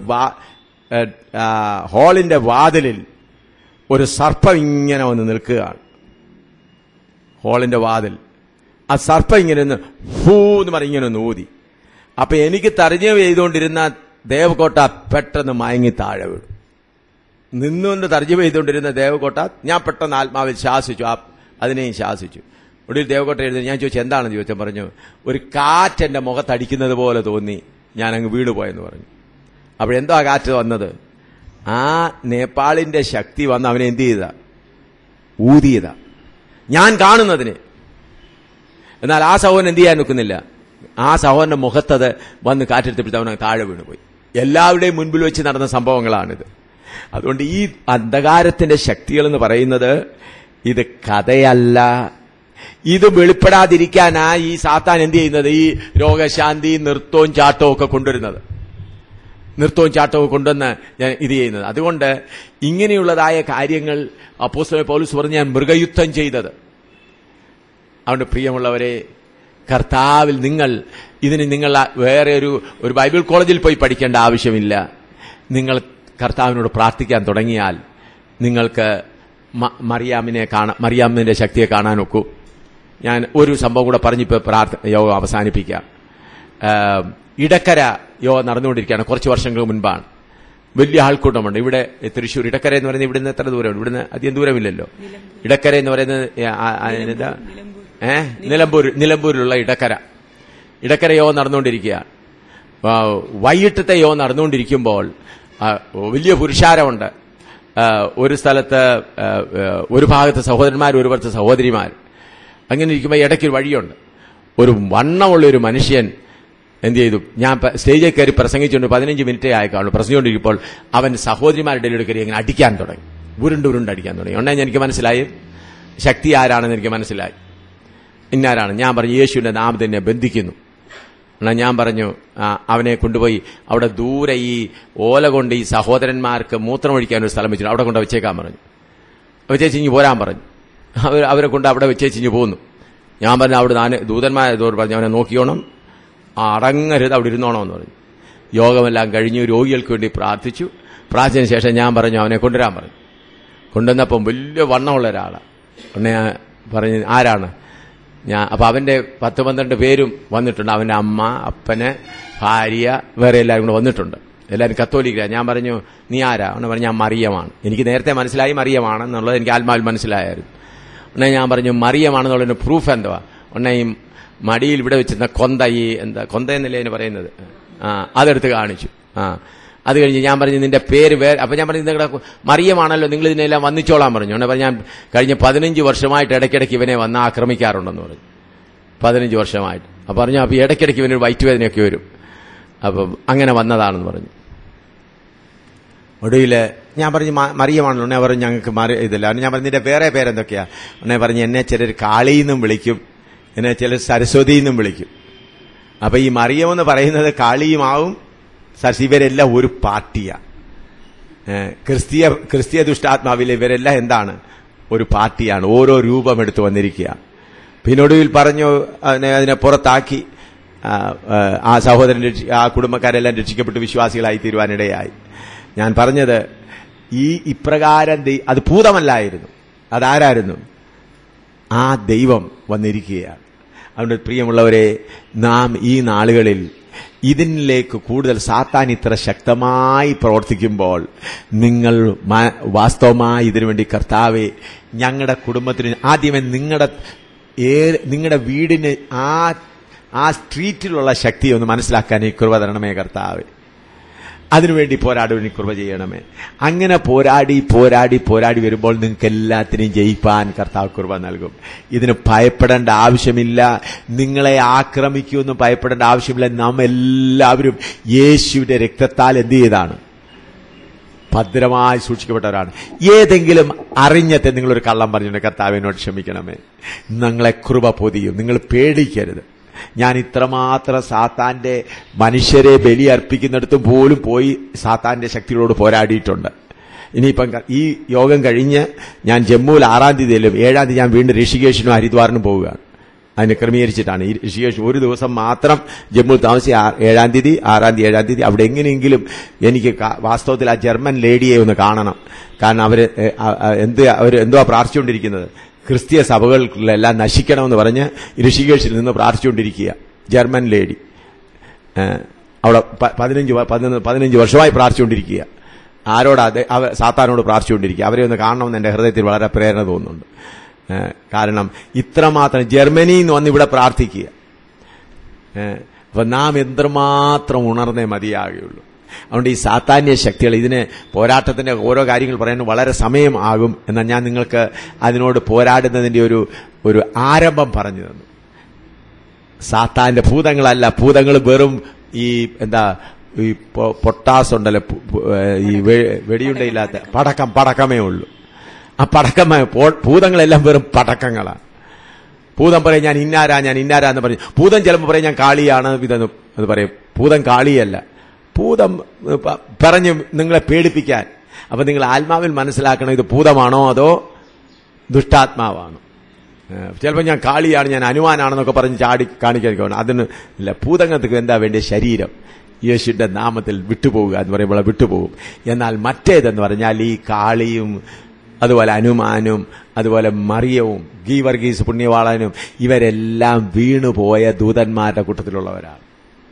ഹാളിന്റെ വാതിലിൽ ഒരു സർപ്പം ഇങ്ങനെ വന്ന് നിൽക്കുകയാണ്. ഹാളിന്റെ വാതിൽ ആ സർപ്പം ഇങ്ങനെ ഒന്ന് ഫൂ എന്ന് പറഞ്ഞ് ഇങ്ങനെ ഒന്ന് ഊതി. അപ്പൊ എനിക്ക് തർജ്ജമ ചെയ്തുകൊണ്ടിരുന്ന ദേവക്കോട്ട പെട്ടെന്ന് മയങ്ങി താഴെ വീണു. നിന്നുകൊണ്ട് തർജ്ജമ ചെയ്തുകൊണ്ടിരുന്ന ദേവക്കോട്ട ഞാൻ പെട്ടെന്ന് ആത്മാവിൽ ശാസിച്ചു, അതിനെയും ശാസിച്ചു. ഒടുവിൽ ദേവക്കോട്ട എഴുതി. ഞാൻ ചോദിച്ചു എന്താണെന്ന് ചോദിച്ചാൽ പറഞ്ഞു, ഒരു കാറ്റ് എന്റെ മുഖത്തടിക്കുന്നത് പോലെ തോന്നി, ഞാൻ അങ്ങ് വീണുപോയെന്ന് പറഞ്ഞു. അപ്പോഴെന്തോ ആ കാറ്റ് വന്നത്? ആ നേപ്പാളിന്റെ ശക്തി വന്ന് അവനെ എന്ത് ചെയ്ത? ഊതിയതാ, ഞാൻ കാണുന്നതിന്. എന്നാൽ ആ സഹോദരൻ എന്ത് ചെയ്യാൻ നിൽക്കുന്നില്ല. ആ സഹോദരന്റെ മുഖത്തത് വന്ന് കാറ്റെടുത്തപ്പോഴത്തെ അവൻ താഴെ വീണുപോയി. എല്ലാവരുടെയും മുൻപിൽ വെച്ച് നടന്ന സംഭവങ്ങളാണിത്. അതുകൊണ്ട് ഈ അന്ധകാരത്തിന്റെ ശക്തികൾ എന്ന് പറയുന്നത് ഇത് കഥയല്ല. ഇത് വെളിപ്പെടാതിരിക്കാനാ ഈ സാത്താൻ എന്ത് ചെയ്യുന്നത്? ഈ രോഗശാന്തി, നൃത്തവും ചാട്ടവും ഒക്കെ കൊണ്ടുവരുന്നത്. നൃത്തവും ചാട്ടവും കൊണ്ടുവന്ന് ഞാൻ ഇത് ചെയ്യുന്നത്. അതുകൊണ്ട് ഇങ്ങനെയുള്ളതായ കാര്യങ്ങൾ അപ്പോസ്തലൻ പൗലോസ് പറഞ്ഞ് ഞാൻ മൃഗയുദ്ധം ചെയ്തത്. അതുകൊണ്ട് പ്രിയമുള്ളവരെ, കർത്താവിൽ നിങ്ങൾ ഇതിന് നിങ്ങൾ വേറെ ഒരു ഒരു ബൈബിൾ കോളേജിൽ പോയി പഠിക്കേണ്ട ആവശ്യമില്ല. നിങ്ങൾ കർത്താവിനോട് പ്രാർത്ഥിക്കാൻ തുടങ്ങിയാൽ നിങ്ങൾക്ക് മറിയാമിനെ കാണാൻ, മറിയാമിന്റെ ശക്തിയെ കാണാൻ ഒക്കും. ഞാൻ ഒരു സംഭവം കൂടെ പറഞ്ഞിപ്പോൾ പ്രാർത്ഥന യോഗം അവസാനിപ്പിക്കാം. ഇടക്കര യോഗം നടന്നുകൊണ്ടിരിക്കുകയാണ്. കുറച്ച് വർഷങ്ങൾക്ക് മുൻപാണ്. വലിയ ആൾക്കൂട്ടമുണ്ട് ഇവിടെ തൃശ്ശൂർ. ഇടക്കര എന്ന് പറയുന്നത് ഇവിടുന്ന് എത്ര ദൂരമുണ്ട്? ഇവിടുന്ന് അധികം ദൂരമില്ലല്ലോ. ഇടക്കര എന്ന് പറയുന്നത് എന്താ ഏഹ് നിലമ്പൂർ നിലമ്പൂരിലുള്ള ഇടക്കര ഇടക്കര യോഗം നടന്നുകൊണ്ടിരിക്കുകയാണ്. വൈകിട്ടത്തെ യോഗം നടന്നുകൊണ്ടിരിക്കുമ്പോൾ വലിയ പുരുഷാരമുണ്ട്. ഒരു സ്ഥലത്ത് ഒരു ഭാഗത്ത് സഹോദരന്മാർ, ഒരു ഭാഗത്ത് സഹോദരിമാർ. അങ്ങനെ ഇരിക്കുമ്പോൾ ഇടയ്ക്കൊരു വഴിയുണ്ട്. ഒരു വണ്ണമുള്ള ഒരു മനുഷ്യൻ എന്ത് ചെയ്തു? ഞാൻ സ്റ്റേജിൽ കയറി പ്രസംഗിച്ചുകൊണ്ട് പതിനഞ്ച് മിനിറ്റേ ആയിക്കാണു. പ്രസംഗിച്ചുകൊണ്ടിരിക്കുമ്പോൾ അവൻ സഹോദരിമാരുടെ ഇടയിൽ കയറി അങ്ങനെ അടിക്കാൻ തുടങ്ങി. ഉരുണ്ട് ഉരുണ്ട് അടിക്കാൻ തുടങ്ങി. ഉടനെ എനിക്ക് മനസ്സിലായി ശക്തി ആരാണെന്ന് എനിക്ക് മനസ്സിലായി. ഇന്നാരാണ്. ഞാൻ പറഞ്ഞു യേശുവിന്റെ നാമത്തിൽ എന്നെ ബന്ധിക്കുന്നു. എന്നാൽ ഞാൻ പറഞ്ഞു അവനെ കൊണ്ടുപോയി അവിടെ ദൂരെ ഈ ഓല കൊണ്ട് ഈ സഹോദരന്മാർക്ക് മൂത്രമൊഴിക്കാൻ ഒരു സ്ഥലം വെച്ചിട്ട് അവിടെ കൊണ്ട് വെച്ചേക്കാൻ പറഞ്ഞു. വെച്ചേച്ചിഞ്ഞ് പോരാൻ പറഞ്ഞു. അവർ അവരെ കൊണ്ട് അവിടെ വെച്ചേച്ചിഞ്ഞ് പോന്നു. ഞാൻ പറഞ്ഞു അവിടെ നാല് ദൂതന്മാരോട് പറഞ്ഞു അവനെ നോക്കിയോണം, അടങ്ങരുത്, അവിടെ ഇരുന്നോണമെന്ന് പറഞ്ഞു. യോഗമെല്ലാം കഴിഞ്ഞു. രോഗികൾക്ക് വേണ്ടി പ്രാർത്ഥിച്ചു. പ്രാർത്ഥിച്ചതിന് ശേഷം ഞാൻ പറഞ്ഞു അവനെ കൊണ്ടുവരാൻ പറഞ്ഞു. കൊണ്ടുവന്നപ്പം വലിയ വണ്ണമുള്ള ഒരാളാണ്. ഉടനെ പറഞ്ഞു ആരാണ് ഞാൻ? അപ്പം അവൻ്റെ പത്ത് പന്ത്രണ്ട് പേരും വന്നിട്ടുണ്ട്. അവൻ്റെ അമ്മ, അപ്പന്, ഭാര്യ, വേറെ എല്ലാവരും കൂടെ വന്നിട്ടുണ്ട്. എല്ലാവരും കത്തോലിക്ക. ഞാൻ പറഞ്ഞു നീ ആരാ? അവനെ പറഞ്ഞു ഞാൻ മറിയമാണ്. എനിക്ക് നേരത്തെ മനസ്സിലായി മറിയമാണെന്നുള്ളത് എനിക്ക് ആത്മാവിൽ മനസ്സിലായിരുന്നു. ഉടനെ ഞാൻ പറഞ്ഞു മറിയമാണെന്നുള്ളതിന് പ്രൂഫ് എന്തുവാ? ഉടനെ ഈ മടിയിൽ ഇവിടെ വെച്ചിരുന്ന കൊന്ത, ഈ എന്താ കൊന്ത എന്നല്ലേ അതിന് പറയുന്നത്, ആ അതെടുത്ത് കാണിച്ചു. ആ അത് കഴിഞ്ഞ് ഞാൻ പറഞ്ഞു നിന്റെ പേര് വേറെ. അപ്പം ഞാൻ പറഞ്ഞു നിങ്ങളുടെ മറിയമാണല്ലോ, നിങ്ങൾ ഇതിനെല്ലാം വന്നിച്ചോളാൻ പറഞ്ഞു. ഉടനെ പറഞ്ഞു ഞാൻ കഴിഞ്ഞ പതിനഞ്ച് വർഷമായിട്ട് ഇടയ്ക്കിടയ്ക്ക് ഇവനെ വന്ന് ആക്രമിക്കാറുണ്ടെന്ന് പറഞ്ഞു. പതിനഞ്ച് വർഷമായിട്ട്. അപ്പം പറഞ്ഞു അപ്പം ഇടയ്ക്കിടയ്ക്ക് ഇവനൊരു വയറ്റുവേദനയൊക്കെ വരും. അപ്പം അങ്ങനെ വന്നതാണെന്ന് പറഞ്ഞു. ഒടുവിൽ ഞാൻ പറഞ്ഞു മറിയമാണല്ലോ. ഉടനെ പറഞ്ഞു ഞങ്ങൾക്ക് മറി ഇതില്ല. ഞാൻ പറഞ്ഞു നിന്റെ വേറെ പേരെന്തൊക്കെയാ? ഉടനെ പറഞ്ഞു എന്നെ ചിലർ കാളിയെന്നും വിളിക്കും, എന്നെ ചിലർ സരസ്വതി എന്നും വിളിക്കും. അപ്പൊ ഈ മറിയമെന്ന് പറയുന്നത് കാളിയുമാവും സരസ്വതി, ഇവരെല്ലാം ഒരു പാർട്ടിയാണ്. ക്രിസ്തീയ ക്രിസ്തീയ ദുഷ്ടാത്മാവിലെ ഇവരെല്ലാം എന്താണ്? ഒരു പാർട്ടിയാണ്. ഓരോ രൂപം എടുത്തു വന്നിരിക്കുക. പിന്നൊടുവിൽ പറഞ്ഞു അതിനെ അതിനെ പുറത്താക്കി. ആ സഹോദരൻ ആ കുടുംബക്കാരെല്ലാം രക്ഷിക്കപ്പെട്ട് വിശ്വാസികളായി തീരുവാനിടയായി. ഞാൻ പറഞ്ഞത് ഈ ഇപ്രകാരം അത് ഭൂതമല്ലായിരുന്നു, അതാരായിരുന്നു? ആ ദൈവം വന്നിരിക്കുകയാണ്. അതുകൊണ്ട് പ്രിയമുള്ളവരെ, നാം ഈ നാളുകളിൽ ഇതിലേക്ക് കൂടുതൽ സാത്താൻ ഇത്ര ശക്തമായി പ്രവർത്തിക്കുമ്പോൾ നിങ്ങൾ വാസ്തവമായി ഇതിനുവേണ്ടി കർത്താവെ ഞങ്ങളുടെ കുടുംബത്തിന് ആദ്യമേ നിങ്ങളുടെ നിങ്ങളുടെ വീടിന് ആ ആ സ്ട്രീറ്റിലുള്ള ശക്തി ഒന്ന് മനസ്സിലാക്കാൻ ഈ കൃപ തരണമേ കർത്താവെ. അതിനുവേണ്ടി പോരാടുവാൻ കൃപ ചെയ്യണമേ. അങ്ങനെ പോരാടി പോരാടി പോരാടി വരുമ്പോൾ നിങ്ങൾക്ക് എല്ലാത്തിനെയും ജയിപ്പാൻ കർത്താവ് കൃപ നൽകും. ഇതിന് ഭയപ്പെടേണ്ട ആവശ്യമില്ല. നിങ്ങളെ ആക്രമിക്കുമെന്ന് ഭയപ്പെടേണ്ട ആവശ്യമില്ല. നാം എല്ലാവരും യേശുവിന്റെ രക്തത്താൽ എന്ത് ചെയ്താണ്? ഭദ്രമായി സൂക്ഷിക്കപ്പെട്ടവരാണ്. ഏതെങ്കിലും അറിഞ്ഞത്തെ നിങ്ങളൊരു കള്ളം പറഞ്ഞിട്ടുണ്ട്, കർത്താവിനോട് ക്ഷമിക്കണമേ. നിങ്ങളെ കൃപ പൊതിയും. നിങ്ങൾ പേടിക്കരുത്. ഞാൻ ഇത്രമാത്രം സാത്താന്റെ മനുഷ്യരെ ബലി അർപ്പിക്കുന്നിടത്ത് പോലും പോയി സാത്താന്റെ ശക്തികളോട് പോരാടിയിട്ടുണ്ട്. ഇനിയിപ്പം ഈ യോഗം കഴിഞ്ഞ് ഞാൻ ജമ്മുവിൽ ആറാം തീയതിയിലും ഏഴാം തീയതി ഞാൻ വീണ്ടും ഋഷികേശിനും ഹരിദ്വാറിനും പോവുകയാണ്. അതിനെ ക്രമീകരിച്ചിട്ടാണ്. ഈ ഋഷികേശ് ഒരു ദിവസം മാത്രം ജമ്മു താമസിച്ച് ഏഴാം തീയതി ആറാം തീയതി ഏഴാം തീയതി അവിടെ എങ്ങനെയെങ്കിലും എനിക്ക് വാസ്തവത്തിൽ ആ ജർമ്മൻ ലേഡിയെ ഒന്ന് കാണണം. കാരണം അവര് എന്ത് അവർ എന്തുവാ പ്രാർത്ഥിച്ചുകൊണ്ടിരിക്കുന്നത്? ക്രിസ്തീയ സഭകളിലെല്ലാം നശിക്കണമെന്ന് പറഞ്ഞ് ഋഷികേശിൽ നിന്ന് പ്രാർത്ഥിച്ചുകൊണ്ടിരിക്കുക ജർമ്മൻ ലേഡി. അവിടെ പതിനഞ്ച് പതിനഞ്ച് വർഷമായി പ്രാർത്ഥിച്ചുകൊണ്ടിരിക്കുക. ആരോടാ? സാത്താനോട് പ്രാർത്ഥിച്ചുകൊണ്ടിരിക്കുക. അവരെ ഒന്ന് കാണണമെന്ന് എൻ്റെ ഹൃദയത്തിൽ വളരെ പ്രേരണ തോന്നുന്നുണ്ട്. കാരണം ഇത്രമാത്രം ജർമ്മനിയിൽ നിന്ന് വന്ന് ഇവിടെ പ്രാർത്ഥിക്കുക. അപ്പൊ നാം എത്രമാത്രം ഉണർന്നേ മതിയാകുകയുള്ളൂ. അതുകൊണ്ട് ഈ സാത്താന്യ ശക്തികൾ, ഇതിന് പോരാട്ടത്തിന്റെ ഓരോ കാര്യങ്ങൾ പറയാൻ വളരെ സമയം ആകും. എന്നാൽ ഞാൻ നിങ്ങൾക്ക് അതിനോട് പോരാടുന്നതിന്റെ ഒരു ഒരു ആരംഭം പറഞ്ഞു തന്നു. സാത്താന്റെ ഭൂതങ്ങളല്ല, ഭൂതങ്ങൾ വെറും ഈ എന്താ ഈ പൊട്ടാസ് ഉണ്ടല്ലോ, ഈ വെടിയുണ്ടയില്ലാത്ത പടക്കം പടക്കമേ ഉള്ളൂ. ആ പടക്കം ഭൂതങ്ങളെല്ലാം വെറും പടക്കങ്ങളാണ്. ഭൂതം പറയും ഞാൻ ഇന്നാരാ ഞാൻ ഇന്നാരാന്ന് പറയും. ഭൂതം ചിലപ്പോൾ പറയും ഞാൻ കാളിയാണ് ഇതെന്ന് അത് പറയും. ഭൂതം കാളിയല്ല. ഭൂതം പറഞ്ഞ് നിങ്ങളെ പേടിപ്പിക്കാൻ. അപ്പൊ നിങ്ങൾ ആത്മാവിൽ മനസ്സിലാക്കണം ഇത് ഭൂതമാണോ അതോ ദുഷ്ടാത്മാവാണോ. ചിലപ്പോൾ ഞാൻ കാളിയാണ് ഞാൻ ഹനുമാനാണെന്നൊക്കെ പറഞ്ഞ് ചാടി കാണിക്കാൻ. അതിന് ഇല്ല. ഭൂതങ്ങൾക്ക് എന്താ വേണ്ടിയ? ശരീരം. യേശുവിന്റെ നാമത്തിൽ വിട്ടുപോവുക എന്ന് പറയുമ്പോൾ വിട്ടുപോകും. എന്നാൽ മറ്റേതെന്ന് പറഞ്ഞാൽ ഈ കാളിയും അതുപോലെ അനുമാനും അതുപോലെ മറിയവും ഗീവർഗീസ് പുണ്യവാളനും ഇവരെല്ലാം വീണുപോയ ദൂതന്മാരുടെ കൂട്ടത്തിലുള്ളവരാണ്.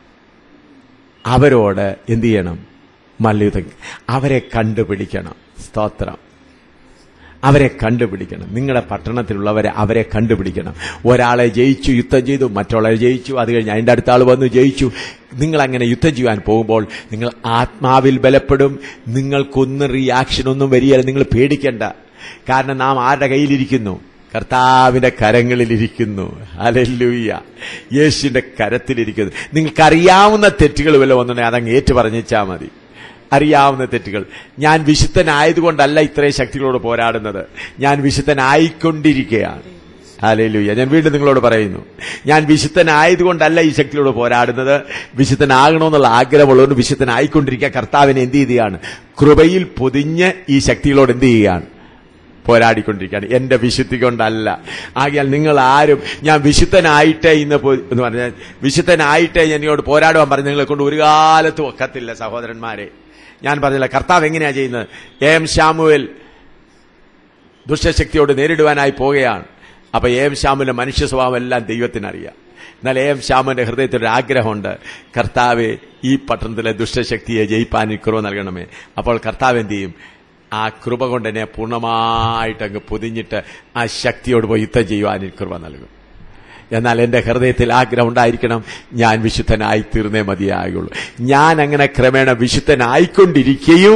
അവരോട് എന്തു ചെയ്യണം? മല്ലയുദ്ധം. അവരെ കണ്ടുപിടിക്കണം. സ്തോത്രം. അവരെ കണ്ടുപിടിക്കണം. നിങ്ങളുടെ പട്ടണത്തിലുള്ളവരെ അവരെ കണ്ടുപിടിക്കണം. ഒരാളെ ജയിച്ചു, യുദ്ധം ചെയ്തു, മറ്റുള്ളവരെ ജയിച്ചു, അത് കഴിഞ്ഞ് അതിൻ്റെ അടുത്ത ആൾ വന്നു ജയിച്ചു. നിങ്ങളങ്ങനെ യുദ്ധം ചെയ്യാൻ പോകുമ്പോൾ നിങ്ങൾ ആത്മാവിൽ ബലപ്പെടും. നിങ്ങൾക്കൊന്നും റിയാക്ഷൻ ഒന്നും വരികയില്ല. നിങ്ങൾ പേടിക്കേണ്ട. കാരണം നാം ആരുടെ കയ്യിലിരിക്കുന്നു? കർത്താവിന്റെ കരങ്ങളിലിരിക്കുന്നു. ഹല്ലേലൂയ. യേശുവിന്റെ കരത്തിലിരിക്കുന്നു. നിങ്ങൾക്കറിയാവുന്ന തെറ്റുകൾ വല്ല വന്നിട്ടുണ്ടെങ്കിൽ അതങ്ങ് ഏറ്റു പറഞ്ഞാൽ മതി. അറിയാവുന്ന തെറ്റുകൾ. ഞാൻ വിശുദ്ധനായതുകൊണ്ടല്ല ഇത്രയും ശക്തികളോട് പോരാടുന്നത്, ഞാൻ വിശുദ്ധനായിക്കൊണ്ടിരിക്കുകയാണ്. ഹല്ലേലൂയ. ഞാൻ വീണ്ടും നിങ്ങളോട് പറയുന്നു, ഞാൻ വിശുദ്ധനായതുകൊണ്ടല്ല ഈ ശക്തിയോട് പോരാടുന്നത്, വിശുദ്ധനാകണമെന്നുള്ള ആഗ്രഹമുള്ളതുകൊണ്ട് വിശുദ്ധനായിക്കൊണ്ടിരിക്കുക. കർത്താവിനെ എന്ത് ചെയ്യുകയാണ്? കൃപയിൽ പൊതിഞ്ഞ് ഈ ശക്തികളോട് എന്ത് ചെയ്യുകയാണ്? പോരാടിക്കൊണ്ടിരിക്കുകയാണ്. എന്റെ വിശുദ്ധി കൊണ്ടല്ല. ആകയാൽ നിങ്ങൾ ആരും ഞാൻ വിശുദ്ധനായിട്ടേ ഇന്ന് എന്ന് പറഞ്ഞാൽ വിശുദ്ധനായിട്ടേ എന്നോട് പോരാടുവാൻ പറഞ്ഞ് നിങ്ങളെ കൊണ്ട് ഒരു കാലത്തും ഒക്കത്തില്ല സഹോദരന്മാരെ. ഞാൻ പറഞ്ഞില്ല, കർത്താവ് എങ്ങനെയാ ചെയ്യുന്നത്? എ എം ശാമുവേൽ ദുഷ്ടശക്തിയോട് നേരിടുവാനായി പോവുകയാണ്. അപ്പൊ എ എം ശാമുവിന്റെ മനുഷ്യ സ്വഭാവം എല്ലാം ദൈവത്തിനറിയാം. എന്നാൽ എ എം ശാമുവിന്റെ ഹൃദയത്തിൽ ഒരു ആഗ്രഹമുണ്ട്, കർത്താവെ ഈ പട്ടണത്തിലെ ദുഷ്ടശക്തിയെ ജയിപ്പാൻ കൃപ നൽകണമേ. അപ്പോൾ കർത്താവ് എന്ത് ചെയ്യും? ആ കൃപ കൊണ്ട് എന്നെ പൂർണ്ണമായിട്ട് അങ്ങ് പൊതിഞ്ഞിട്ട് ആ ശക്തിയോട് പോയി യുദ്ധം ചെയ്യുവാൻ കൃപ നൽകും. എന്നാൽ എന്റെ ഹൃദയത്തിൽ ആഗ്രഹം ഉണ്ടായിരിക്കണം, ഞാൻ വിശുദ്ധനായി തീർന്നേ മതിയാകുള്ളൂ. ഞാൻ അങ്ങനെ ക്രമേണ വിശുദ്ധനായിക്കൊണ്ടിരിക്കുകയും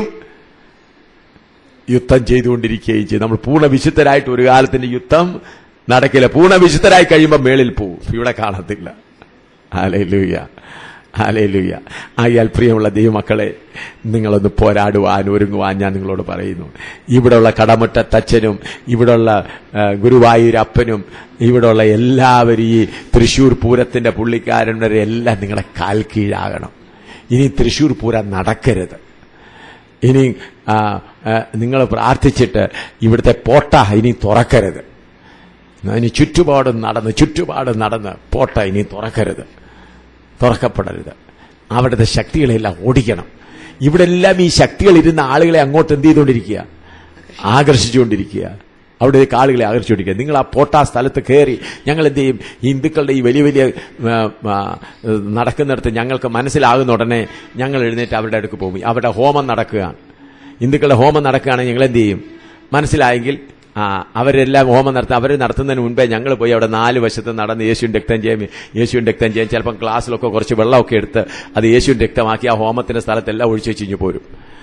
യുദ്ധം ചെയ്തുകൊണ്ടിരിക്കുകയും ചെയ്യും. നമ്മൾ പൂർണ്ണ വിശുദ്ധരായിട്ട് ഒരു കാലത്തിന്റെ യുദ്ധം നടക്കില്ല. പൂർണ്ണ വിശുദ്ധരായി കഴിയുമ്പോൾ മേളിൽ പോവും, ഇവിടെ കാണത്തില്ല. Hallelujah, hallelujah. ആയാൽ പ്രിയമുള്ള ദൈവമക്കളെ, നിങ്ങളൊന്ന് പോരാടുവാൻ ഒരുങ്ങുവാൻ ഞാൻ നിങ്ങളോട് പറയുന്നു. ഇവിടെയുള്ള കടമുറ്റത്തച്ഛനും ഇവിടെയുള്ള ഗുരുവായൂരപ്പനും ഇവിടെയുള്ള എല്ലാവരും ഈ തൃശൂർ പൂരത്തിന്റെ പുള്ളിക്കാരന്മാരെ എല്ലാം നിങ്ങളുടെ കാൽ കീഴാകണം. ഇനി തൃശൂർ പൂരം നടക്കരുത്. ഇനി നിങ്ങൾ പ്രാർത്ഥിച്ചിട്ട് ഇവിടുത്തെ പോട്ട ഇനി തുറക്കരുത്. ഇനി ചുറ്റുപാടും നടന്ന് ചുറ്റുപാടും നടന്ന് പോട്ട ഇനി തുറക്കരുത്, തുറക്കപ്പെടരുത്. അവിടുത്തെ ശക്തികളെല്ലാം ഓടിക്കണം. ഇവിടെ എല്ലാം ഈ ശക്തികൾ ഇരുന്ന ആളുകളെ അങ്ങോട്ട് എന്ത് ചെയ്തുകൊണ്ടിരിക്കുക? ആകർഷിച്ചുകൊണ്ടിരിക്കുക. അവിടെ ആളുകളെ ആകർഷിച്ചുകൊണ്ടിരിക്കുക. നിങ്ങൾ ആ പോട്ടാ സ്ഥലത്ത് കയറി ഞങ്ങൾ എന്ത് ചെയ്യും? ഹിന്ദുക്കളുടെ ഈ വലിയ വലിയ നടക്കുന്നിടത്ത് ഞങ്ങൾക്ക് മനസ്സിലാകുന്ന ഉടനെ ഞങ്ങൾ എഴുന്നേറ്റ് അവരുടെ അടുക്ക് പോകും. അവരുടെ ഹോമം നടക്കുകയാണ്. ഹിന്ദുക്കളുടെ ഹോമം നടക്കുകയാണെങ്കിൽ ഞങ്ങൾ എന്ത് ചെയ്യും? മനസ്സിലായെങ്കിൽ ആ അവരെല്ലാം ഹോമം നടത്തും. അവർ നടത്തുന്നതിന് മുൻപേ ഞങ്ങൾ പോയി അവിടെ നാല് വശത്ത് നടന്ന് യേശുവിൻ രക്തം ചെയ്യും, യേശുവിൻ രക്തം ചെയ്യും. ചിലപ്പം ഗ്ലാസ്സിലൊക്കെ കുറച്ച് വെള്ളമൊക്കെ എടുത്ത് അത് യേശുവിൻ രക്തമാക്കി ആ ഹോമത്തിന്റെ സ്ഥലത്തെല്ലാം ഒഴിച്ചു വെച്ചിഞ്ഞു പോരും.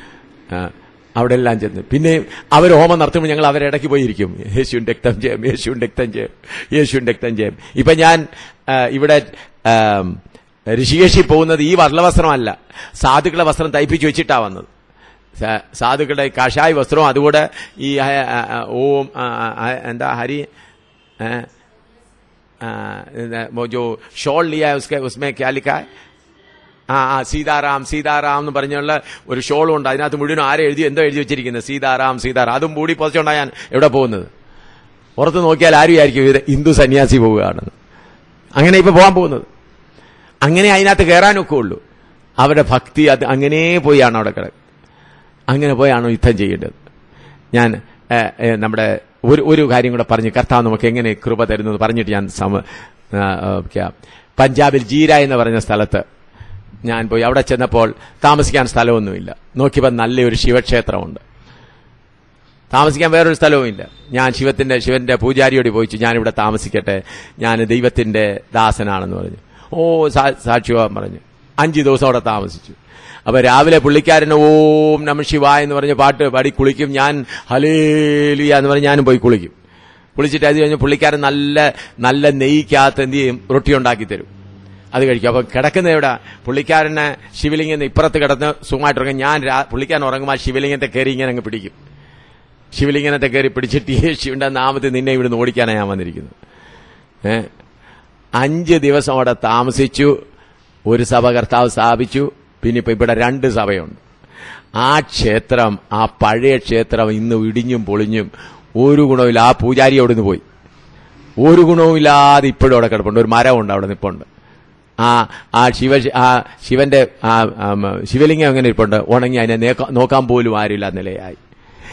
അവിടെ എല്ലാം ചെന്ന് പിന്നെ അവർ ഹോമം നടത്തുമ്പോൾ ഞങ്ങൾ അവരെ ഇടയ്ക്ക് പോയിരിക്കും. യേശുവിൻ രക്തം ചെയ്യും, യേശുവിൻ രക്തം ചെയ്യും, യേശുവിൻ രക്തം ചെയ്യും. ഇപ്പൊ ഞാൻ ഇവിടെ ഋഷികേശിൽ പോകുന്നത് ഈ വർണ്ണവസ്ത്രമല്ല, സാധുക്കളുടെ വസ്ത്രം തയ്പ്പിച്ചു വെച്ചിട്ടാ വന്നത്. സാധുക്കളുടെ കാഷായ വസ്ത്രവും അതുകൂടെ ഈ ഓം എന്താ ഹരി ജോ ഷോൾ ലിയാ ഉസ്കെ ഉസ്മേ ക്യാ ലിഖാ ഹൈ? ആ സീതാറാം സീതാറാം എന്ന് പറഞ്ഞുള്ള ഒരു ഷോളും ഉണ്ട്. അതിനകത്ത് മുഴുവൻ ആരെ എഴുതി എന്തോ എഴുതി വെച്ചിരിക്കുന്നത്? സീതാറാം സീതാറാം. അതും മൂടി പൊതിച്ചുകൊണ്ടാണ് ഞാൻ എവിടെ പോകുന്നത്. പുറത്ത് നോക്കിയാൽ ആരും ആയിരിക്കും ഇത് ഹിന്ദു സന്യാസി പോവുകയാണെന്ന്. അങ്ങനെ ഇപ്പൊ പോകാൻ പോകുന്നത്. അങ്ങനെ അതിനകത്ത് കയറാനൊക്കെ ഉള്ളൂ. അവരുടെ ഭക്തി അത് അങ്ങനെ പോയാണ് അവിടെ കിടക്കുക. അങ്ങനെ പോയാണോ യുദ്ധം ചെയ്യേണ്ടത്? ഞാൻ നമ്മുടെ ഒരു ഒരു കാര്യം കൂടെ പറഞ്ഞ് കർത്താവ് നമുക്ക് എങ്ങനെ കൃപ തരുന്നത് പറഞ്ഞിട്ട് ഞാൻ സമ പഞ്ചാബിൽ ജീര എന്ന് പറഞ്ഞ സ്ഥലത്ത് ഞാൻ പോയി. അവിടെ ചെന്നപ്പോൾ താമസിക്കാൻ സ്ഥലമൊന്നുമില്ല. നോക്കിയപ്പോൾ നല്ലൊരു ശിവക്ഷേത്രമുണ്ട്. താമസിക്കാൻ വേറൊരു സ്ഥലവുമില്ല. ഞാൻ ശിവത്തിന്റെ ശിവന്റെ പൂജാരിയോട് പോയിച്ചു, ഞാനിവിടെ താമസിക്കട്ടെ, ഞാൻ ദൈവത്തിന്റെ ദാസനാണെന്ന് പറഞ്ഞു. ഓ സാക്ഷിവാൻ പറഞ്ഞു. അഞ്ചു ദിവസം അവിടെ താമസിച്ചു. അപ്പൊ രാവിലെ പുള്ളിക്കാരന് ഓം നമഃ ശിവായ എന്ന് പറഞ്ഞ് പാട്ട് പാടി കുളിക്കും. ഞാൻ ഹല്ലേലൂയ എന്ന് പറഞ്ഞ് ഞാനും പോയി കുളിക്കും. കുളിച്ചിട്ട് അത് കഴിഞ്ഞ് പുള്ളിക്കാരൻ നല്ല നല്ല നെയ്ക്കകത്ത് എന്ത് ചെയ്യും? റൊട്ടി ഉണ്ടാക്കി തരും. അത് കഴിക്കും. അപ്പൊ കിടക്കുന്ന എവിടെ? പുള്ളിക്കാരനെ ശിവലിംഗം ഇപ്പുറത്ത് കിടന്ന് സുഖമായിട്ടുറങ്ങും. ഞാൻ പുള്ളിക്കാരൻ ഉറങ്ങുമ്പോൾ ശിവലിംഗത്തെ കയറി ഇങ്ങനെ അങ്ങ് പിടിക്കും. ശിവലിംഗത്തെ കയറി പിടിച്ചിട്ട് യേശുവിന്റെ നാമത്തിൽ നിന്നെ ഇവിടുന്ന് ഓടിക്കാനാണ് ഞാൻ വന്നിരിക്കുന്നത്. ഏഹ് അഞ്ച് ദിവസം അവിടെ താമസിച്ചു. ഒരു സഭ കർത്താവ് സ്ഥാപിച്ചു. പിന്നെ ഇപ്പൊ ഇവിടെ രണ്ട് സഭയുണ്ട്. ആ ക്ഷേത്രം, ആ പഴയ ക്ഷേത്രം ഇന്ന് ഇടിഞ്ഞും പൊളിഞ്ഞും ഒരു ഗുണവുമില്ല. ആ പൂജാരി അവിടെ നിന്ന് പോയി. ഒരു ഗുണവുമില്ലാതെ ഇപ്പോഴും അവിടെ കിടപ്പുണ്ട്. ഒരു മരമുണ്ട് അവിടെ നിൽപ്പുണ്ട്. ആ ആ ശിവ ആ ശിവന്റെ ആ ശിവലിംഗം എങ്ങനെ ഇരിപ്പുണ്ട്? ഉണങ്ങി അതിനെ നോക്കാൻ പോലും ആരുമില്ല നിലയായി.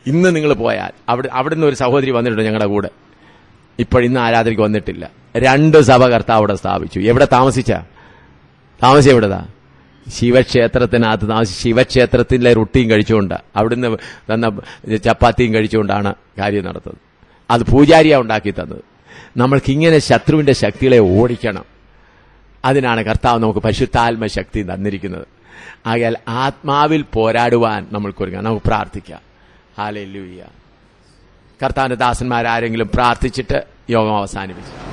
ഇന്ന് നിങ്ങൾ പോയാൽ അവിടെ അവിടുന്ന് ഒരു സഹോദരി വന്നിട്ടുണ്ട് ഞങ്ങളുടെ കൂടെ, ഇപ്പോഴിന്ന് ആരാധനയ്ക്ക് വന്നിട്ടില്ല. രണ്ട് സഭ കർത്താവ് അവിടെ സ്ഥാപിച്ചു. എവിടെ താമസിച്ച താമസം എവിടെതാ? ശിവക്ഷേത്രത്തിനകത്ത് താമസിച്ച് ശിവക്ഷേത്രത്തിലെ റൊട്ടിയും കഴിച്ചുകൊണ്ട് അവിടുന്ന് തന്ന ചപ്പാത്തിയും കഴിച്ചുകൊണ്ടാണ് കാര്യം നടത്തുന്നത്. അത് പൂജാരിയാണ് ഉണ്ടാക്കി തന്നത്. നമ്മൾക്കിങ്ങനെ ശത്രുവിന്റെ ശക്തികളെ ഓടിക്കണം. അതിനാണ് കർത്താവ് നമുക്ക് പരിശുദ്ധാത്മ ശക്തി തന്നിരിക്കുന്നത്. ആകയാൽ ആത്മാവിൽ പോരാടുവാൻ നമ്മൾക്കൊരുങ്ങാം. നമുക്ക് പ്രാർത്ഥിക്കാം. ഹല്ലേലൂയ. കർത്താവിന്റെ ദാസന്മാരാരെങ്കിലും പ്രാർത്ഥിച്ചിട്ട് യോഗം അവസാനിപ്പിച്ചു.